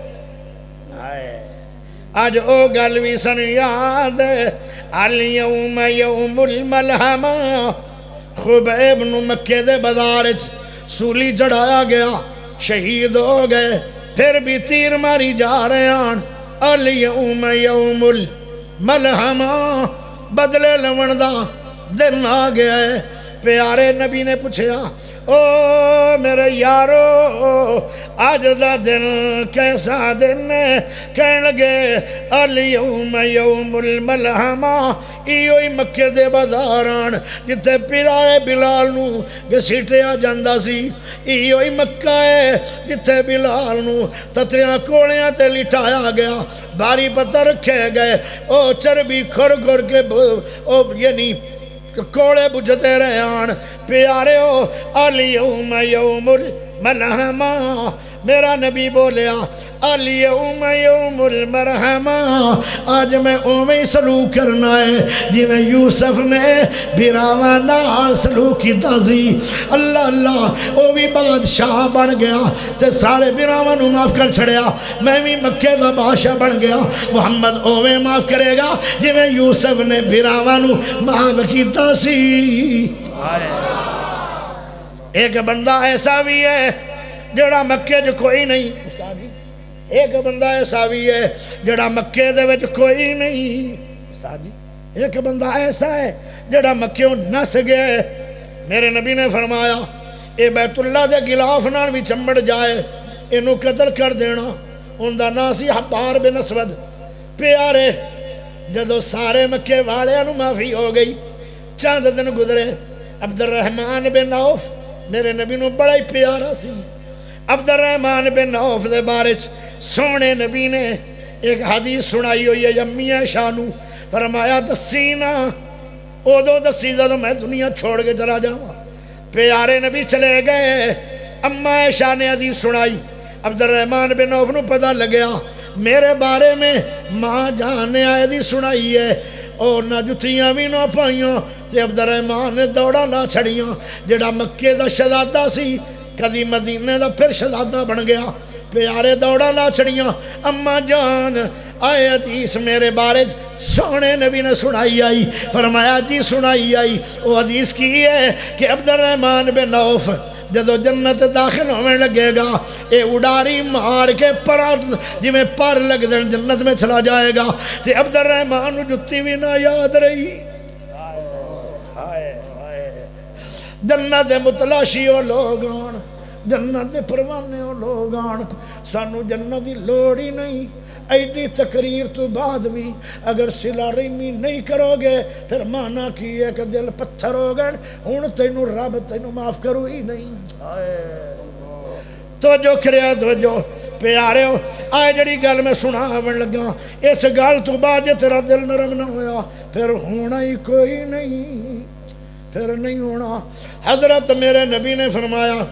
آج او گلوی سن یاد ہے الیوم یوم الملحم خبیب نو مکے دے بازارچ سولی جڑایا گیا شہید ہو گئے پھر بھی تیر ماری جا رہے ہیں الیوم یوم الملحم بدلے لون دا دن آ گیا ہے پیارے نبی نے پوچھیا او میرے یارو آج دا دن کیسا دن ہے کہنے لگے الیوم یوم الملحم ایوئی مکے دے بازاران جتے پیرارے بلال نو گسیٹیا جاندہ سی ایوئی مکہ ہے جتے بلال نو تتریاں کوڑیاں تے لٹایا گیا باری پتہ رکھے گئے او چربی کھر کھر کے او یعنی کوڑے بجھتے رہے آن پیارے ہو الیوم یوم الملحم میرا نبی بولیا الیوم یوم المرحمہ، آج میں اومیں ہی سلوک کرنا ہے جی میں یوسف نے براواں نال سلوک کیتا سی۔ اللہ اللہ او بھی بادشاہ بن گیا تے سارے براواں نو معاف کر چھڑیا، میں بھی مکے دا بادشاہ بن گیا۔ محمد اومیں معاف کرے گا جی میں یوسف نے براواں نو معاف کیتا سی۔ ایک بندہ ایسا بھی ہے جڑا مکے جو کوئی نہیں، ایک بندہ ایسا بھی ہے جڑا مکے دے وچ کوئی نہیں، ایک بندہ ایسا ہے جڑا مکیوں نس گئے۔ میرے نبی نے فرمایا اے بیت اللہ دے غلاف نال بھی چمڑ جائے انہوں قتل کر دینا۔ ان دا نا سی حبار بن اسود۔ پیارے جدو سارے مکے والے انہوں معافی ہو گئی، چاند دن گزرے، عبد الرحمن بن عوف میرے نبی نو بڑا ہی پیارا سی۔ عبد الرحمن بن عوف دے بارے سونے نبی نے ایک حدیث سنائی ہوئی ہے امی عائشہ نو، فرمایا دسی نا او دو دسی دو میں دنیا چھوڑ کے چلا جاؤں۔ پیارے نبی چلے گئے، امی عائشہ نے حدیث سنائی، عبد الرحمن بن عوف نو پتہ لگیا میرے بارے میں ماں جان نے حدیث سنائی ہے، اور نہ جتیاں بھی نہ پائیاں تے عبد الرحمن نے دوڑا نہ چھڑیاں۔ جڑا مکے دا شہزادہ سی کدی مدینے دا پھر شہزادہ بن گیا۔ پیارے دوڑا نہ چھڑیاں، اماں جان آئے حدیث میرے بارے سونے نبی نے سنائی آئی۔ فرمایا جی سنائی آئی، وہ حدیث کی ہے کہ عبد الرحمن بن عوف جدو جنت داخل ہونے لگے گا اے اڑاری مار کے پرات جی میں پر لگ دیں جنت میں چلا جائے گا، تے عبد الرحمن جتی بھی نہ یاد رہی۔ جنت متلاشی ہو لوگان، جنت پروانے ہو لوگان، سانو جنت دی لوڑ ہی نہیں۔ ایڈی تقریر تو بعد بھی اگر صلہ رحمی نہیں کرو گے پھر مانا کی ہے کہ دل پتھر ہو گئے، ہون تینو رب تینو معاف کرو ہی نہیں۔ توجہ کریا توجہ پیارے ہو، آئے جڑی گل میں سنا آون لگا، اس گل تو بعد جے تیرا دل نرم نہ ہویا پھر ہونا ہی کوئی نہیں، پھر نہیں ہونا۔ حضرت میرے نبی نے فرمایا،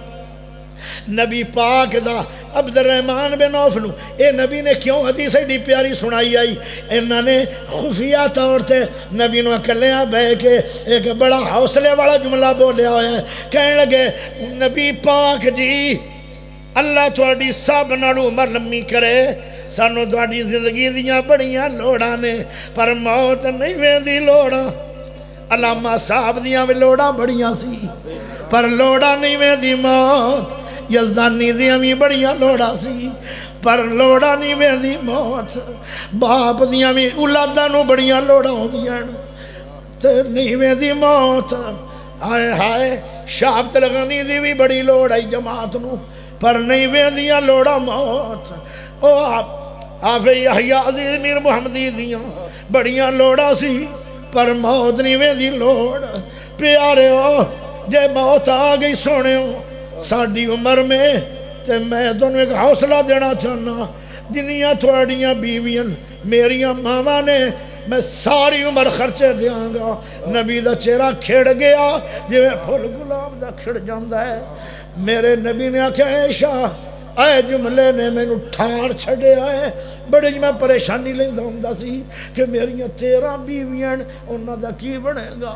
نبی پاک دا عبد الرحمن بن عوف نو اے نبی نے کیوں حدیث ایڈی پیاری سنائی آئی، انہوں نے خفیہ طور تے نبی نو اکلیاں بے کے ایک بڑا حوصلے والا جملہ بولیا ہویا ہے، کہنے لگے نبی پاک جی اللہ تھوڑی سب نالو عمر لمبی کرے، سانو تھوڑی زندگی دیاں بڑیاں لوڑاں نے پر موت نہیں ویندی لوڑاں۔ علامہ صاحب دیاں بھی لوڑاں بڑیاں سی پر لوڑاں نہیں ویندی موت۔ یزدانی دیاں بھی بڑیاں لوڑا سی پر لوڑا نہیں ویندی موت۔ باپ دیاں بھی اولاداں نو بڑیاں لوڑا ہوندیاں تے نہیں ویندی موت۔ ہائے ہائے شاہب تلغانی دی بھی بڑی لوڑ آئی جماعت نو پر نہیں ویندیاں لوڑا موت۔ او حافظ یحییٰ عزیز میر محمدی دیاں بڑیاں لوڑا سی پر موت نہیں ویندی لوڑ۔ پیارے ہو جے موت آ گئی سونے ہو ساڑھی عمر میں تے میں دونوں ایک حوصلہ دینا چاہنا، جنیاں تھوڑیاں بیویاں میریاں ماما نے میں ساری عمر خرچے دیاں گا۔ نبی دا چہرہ کھڑ گیا جو پھول گلاب دا کھڑ جاندہ ہے۔ میرے نبی نے آکھا عائشہ اے جملے نے میں نو ٹھار چھڑے آئے، بڑی میں پریشانی لیندہ ہوں دا سی کہ میریاں تیرہ بیویاں انہاں دا کی بنے گا۔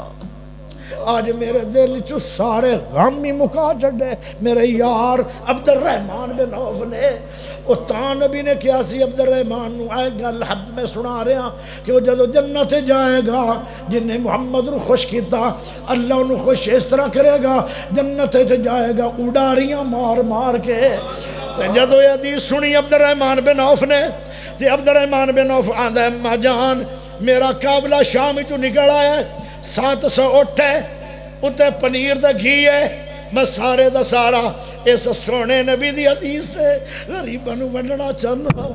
آج میرے دل چو سارے غم ہی مکا چڑھے۔ میرے یار عبد الرحمن بن عوف نے وہ تان نبی نے کیا سی عبد الرحمن نو آئے گل حد میں سنا رہے ہیں کہ وہ جدو جنت جائے گا جنہیں محمد رو خوش کیتا اللہ انہوں خوش اس طرح کرے گا، جنت جائے گا اڑاریاں مار مار کے۔ جدو یہ حدیث سنی عبد الرحمن بن عوف نے تے عبد الرحمن بن عوف آندہ ہے ماں جان میرا قابلہ شام چو نکل آیا ہے، سات سو اٹھ ہے اتے پنیر دا گھی ہے، میں سارے دا سارا اس سونے نبی دی حدیث تے غریباں نو ونڈنا چاہنا۔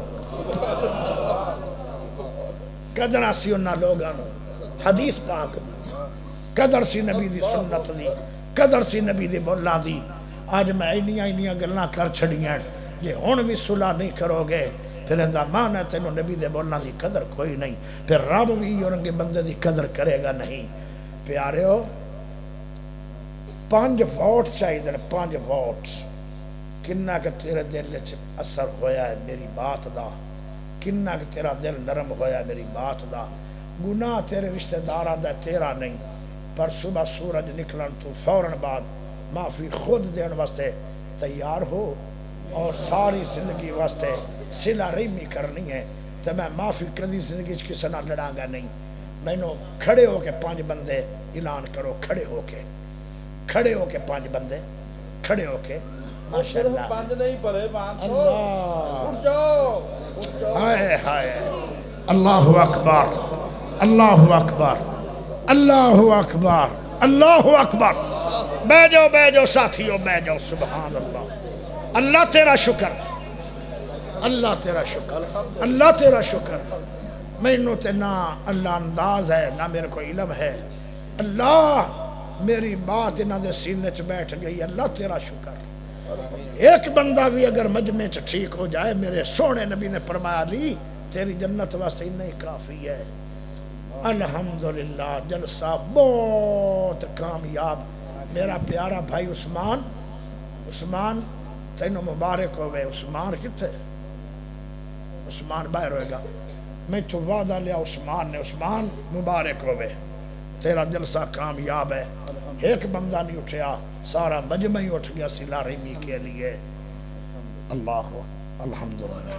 قدر آسی انہاں لوگاں نو حدیث پاک قدر سی نبی دی سنت دی، قدر سی نبی دی بولا دی۔ آج میں اینیاں اینیاں گلنا کر چھڑیاں یہ ہون بھی صلح نہیں کرو گے پھر اندہ مان ہے تینوں نبی دے بولنا دی قدر کوئی نہیں، پھر رب بھی یورنگے بندے دی قدر کرے گا نہیں۔ پیارے ہو پانچ ووٹ چاہیے دن، پانچ ووٹ کنہ کہ تیرے دل چ اثر ہویا ہے میری بات دا، کنہ کہ تیرا دل نرم ہویا ہے میری بات دا، گناہ تیرے رشتہ دارہ دا تیرا نہیں، پر صبح سورج نکلن تو فوراً بعد معافی خود دین واسطے تیار ہو، اور ساری زندگی واسطے صلہ رحمی کرنی ہے، تو میں معافی کردی زندگی چ کسی نہ لڑاں گا نہیں۔ میں نو کھڑے ہو کے پانچ بندے اعلان کرو، کھڑے ہو کے کھڑے ہو کے پانچ بندے کھڑے ہو کے ماشاءاللہ پانچ نہیں پڑے پانچ سو اللہ اٹھ جاؤ اٹھ جاؤ ہائے ہائے اللہ اکبر اللہ اکبر اللہ اکبر اللہ اکبر، بہ جاؤ بہ جاؤ ساتھیوں بہ جاؤ، سبحان اللہ، اللہ تیرا شکر، اللہ تیرا شکر، اللہ تیرا شکر، میں نو تے نہ اللہ انداز ہے نہ میرے کو علم ہے، اللہ میری بات انہاں دے سینے چ بیٹھ گئی، اللہ تیرا شکر۔ ایک بندہ بھی اگر مجمع چ ٹھیک ہو جائے، میرے سونے نبی نے فرمایا علی تیری جنت واسطے نہیں کافی ہے۔ الحمدللہ جلسہ بہت کامیاب، میرا پیارا بھائی عثمان، عثمان تینوں مبارک ہوئے، عثمان کتے؟ عثمان باہر ہوئے گا، میں تو وعدہ لیا عثمان نے، عثمان مبارک ہوئے، تیرا جلسہ کامیاب ہے۔ ایک بندہ نہیں اٹھیا، سارا مجمع ہی اٹھ گیا صلہ رحمی کے لیے۔ اللہ الحمدللہ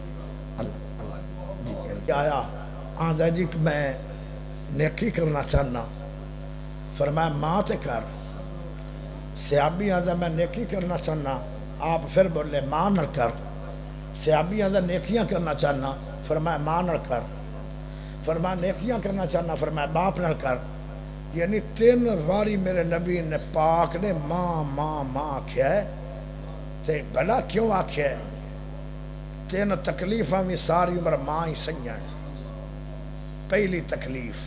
اللہ آیا آندا جی کہ میں نیکی کرنا چاہنا، فرمایا ماں تے کر، صحابی آندا میں نیکی کرنا چاہنا، آپ پھر بولے ماں نہ کر، صحابی آندا نیکیاں کرنا چاہنا، فرمایا ماں نہ کر، فرمایا نیکیاں کرنا چاہنا، فرمایا باپ نہ کر، یعنی تین واری میرے نبی نے پاک نے ماں ماں ماں آکھیا ہے، تے بھلا کیوں آکھیا ہے؟ تین تکلیفاں بھی ساری عمر ماں ہی سنیا ہے۔ پہلی تکلیف،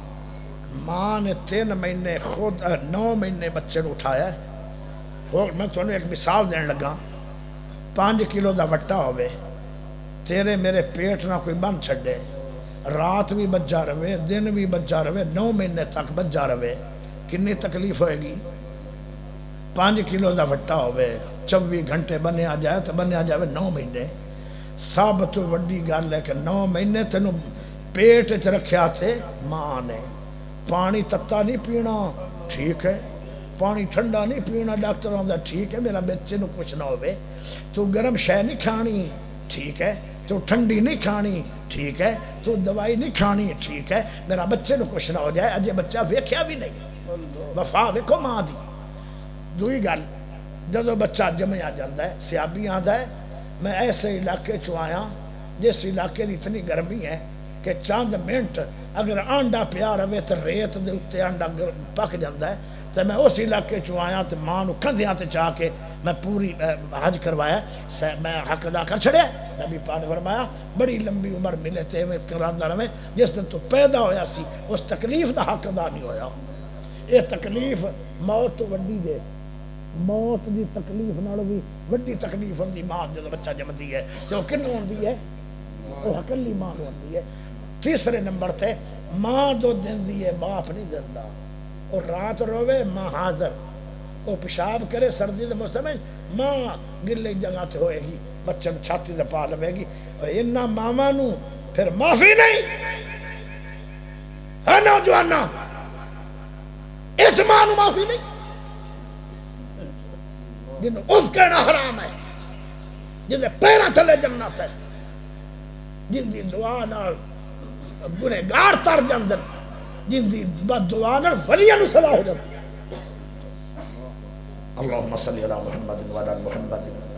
ماں نے تین مہینے خود نو مہینے بچے نے اٹھایا ہے۔ میں تو ایک مثال دین لگا، پانچ کلو دا وٹا ہوئے، تیرے میرے پیٹ نہ کوئی بند چھڑے، رات بھی بجا رہے، دن بھی بجا رہے، نو مہینے تک بجا رہے، کنی تکلیف ہوئے گی؟ پانچ کلو دا وٹا ہوئے، چوبی گھنٹے بنے آ جائے تو بنے آ جائے نو مہینے، سب تو وڈی گل ہے کہ نو مہینے تینوں پیٹ چ رکھیا تھے ماں نے، پانی تتا نہیں پینا، ٹھیک ہے، پانی ٹھنڈا نہیں پینا، ڈاکٹر آندا ٹھیک ہے، میرا بچے نو کچھ نہ ہوئے، تو گرم شے نہیں کھانی، ٹھیک ہے، تو ٹھنڈی نہیں کھانی، ٹھیک ہے، تو دوائی نہیں کھانی، ٹھیک ہے، میرا بچے نو کچھ نہ ہو جائے، اجے بچہ ویکھیا بھی نہیں، وفا ویکھو ماں دی۔ دوئی گل، جدو بچہ جمع آ جاندہ ہے، صحابی آندا ہے میں ایسے علاقے چو آیا جس علاقے دی اتنی گرمی ہے کہ چاند منٹ اگر آنڈا پیا رہے تو ریت دے اتے آنڈا پک جاندہ ہے، تو میں اس علاقے چو آیا تو ماں نو کندھیاں تے چاہ کے میں پوری حج کروایا، میں حق ادا کر چھڑیا۔ نبی پاک نے فرمایا بڑی لمبی عمر ملے تے میں کراندہ رہے، جس دن تو پیدا ہویا سی اس تکلیف دا حق ادا نہیں ہویا۔ یہ تکلیف موت تو وڈی دے، موت دی تکلیف نال بھی وڈی تکلیف ہوندی ماں جدو بچہ جمدی ہے، جو کنوں ہوندی ہے؟ وہ حقلی ماں ہوندی ہے۔ تیسرے نمبر تے ماں دو دن دی ہے، باپ نہیں دندا، اور رات روے ماں حاضر، وہ پیشاب کرے سردی دے موسم ماں گلی جگہ تے ہوئے گی، بچے چھاتی دے پا لوے گی، انہاں ماما نو پھر معافی نہیں ہے، نوجوانا اس ماں نو معافی نہیں، جن اف کہنا حرام ہے، جن دے پیرا چلے جنت ہے، جن دی دعا نال گنہگار تر جاندن، جن دی بد دعا نال ولیاں نو صلاح ہو جاندن۔ اللہم صلی علی محمد و علی محمد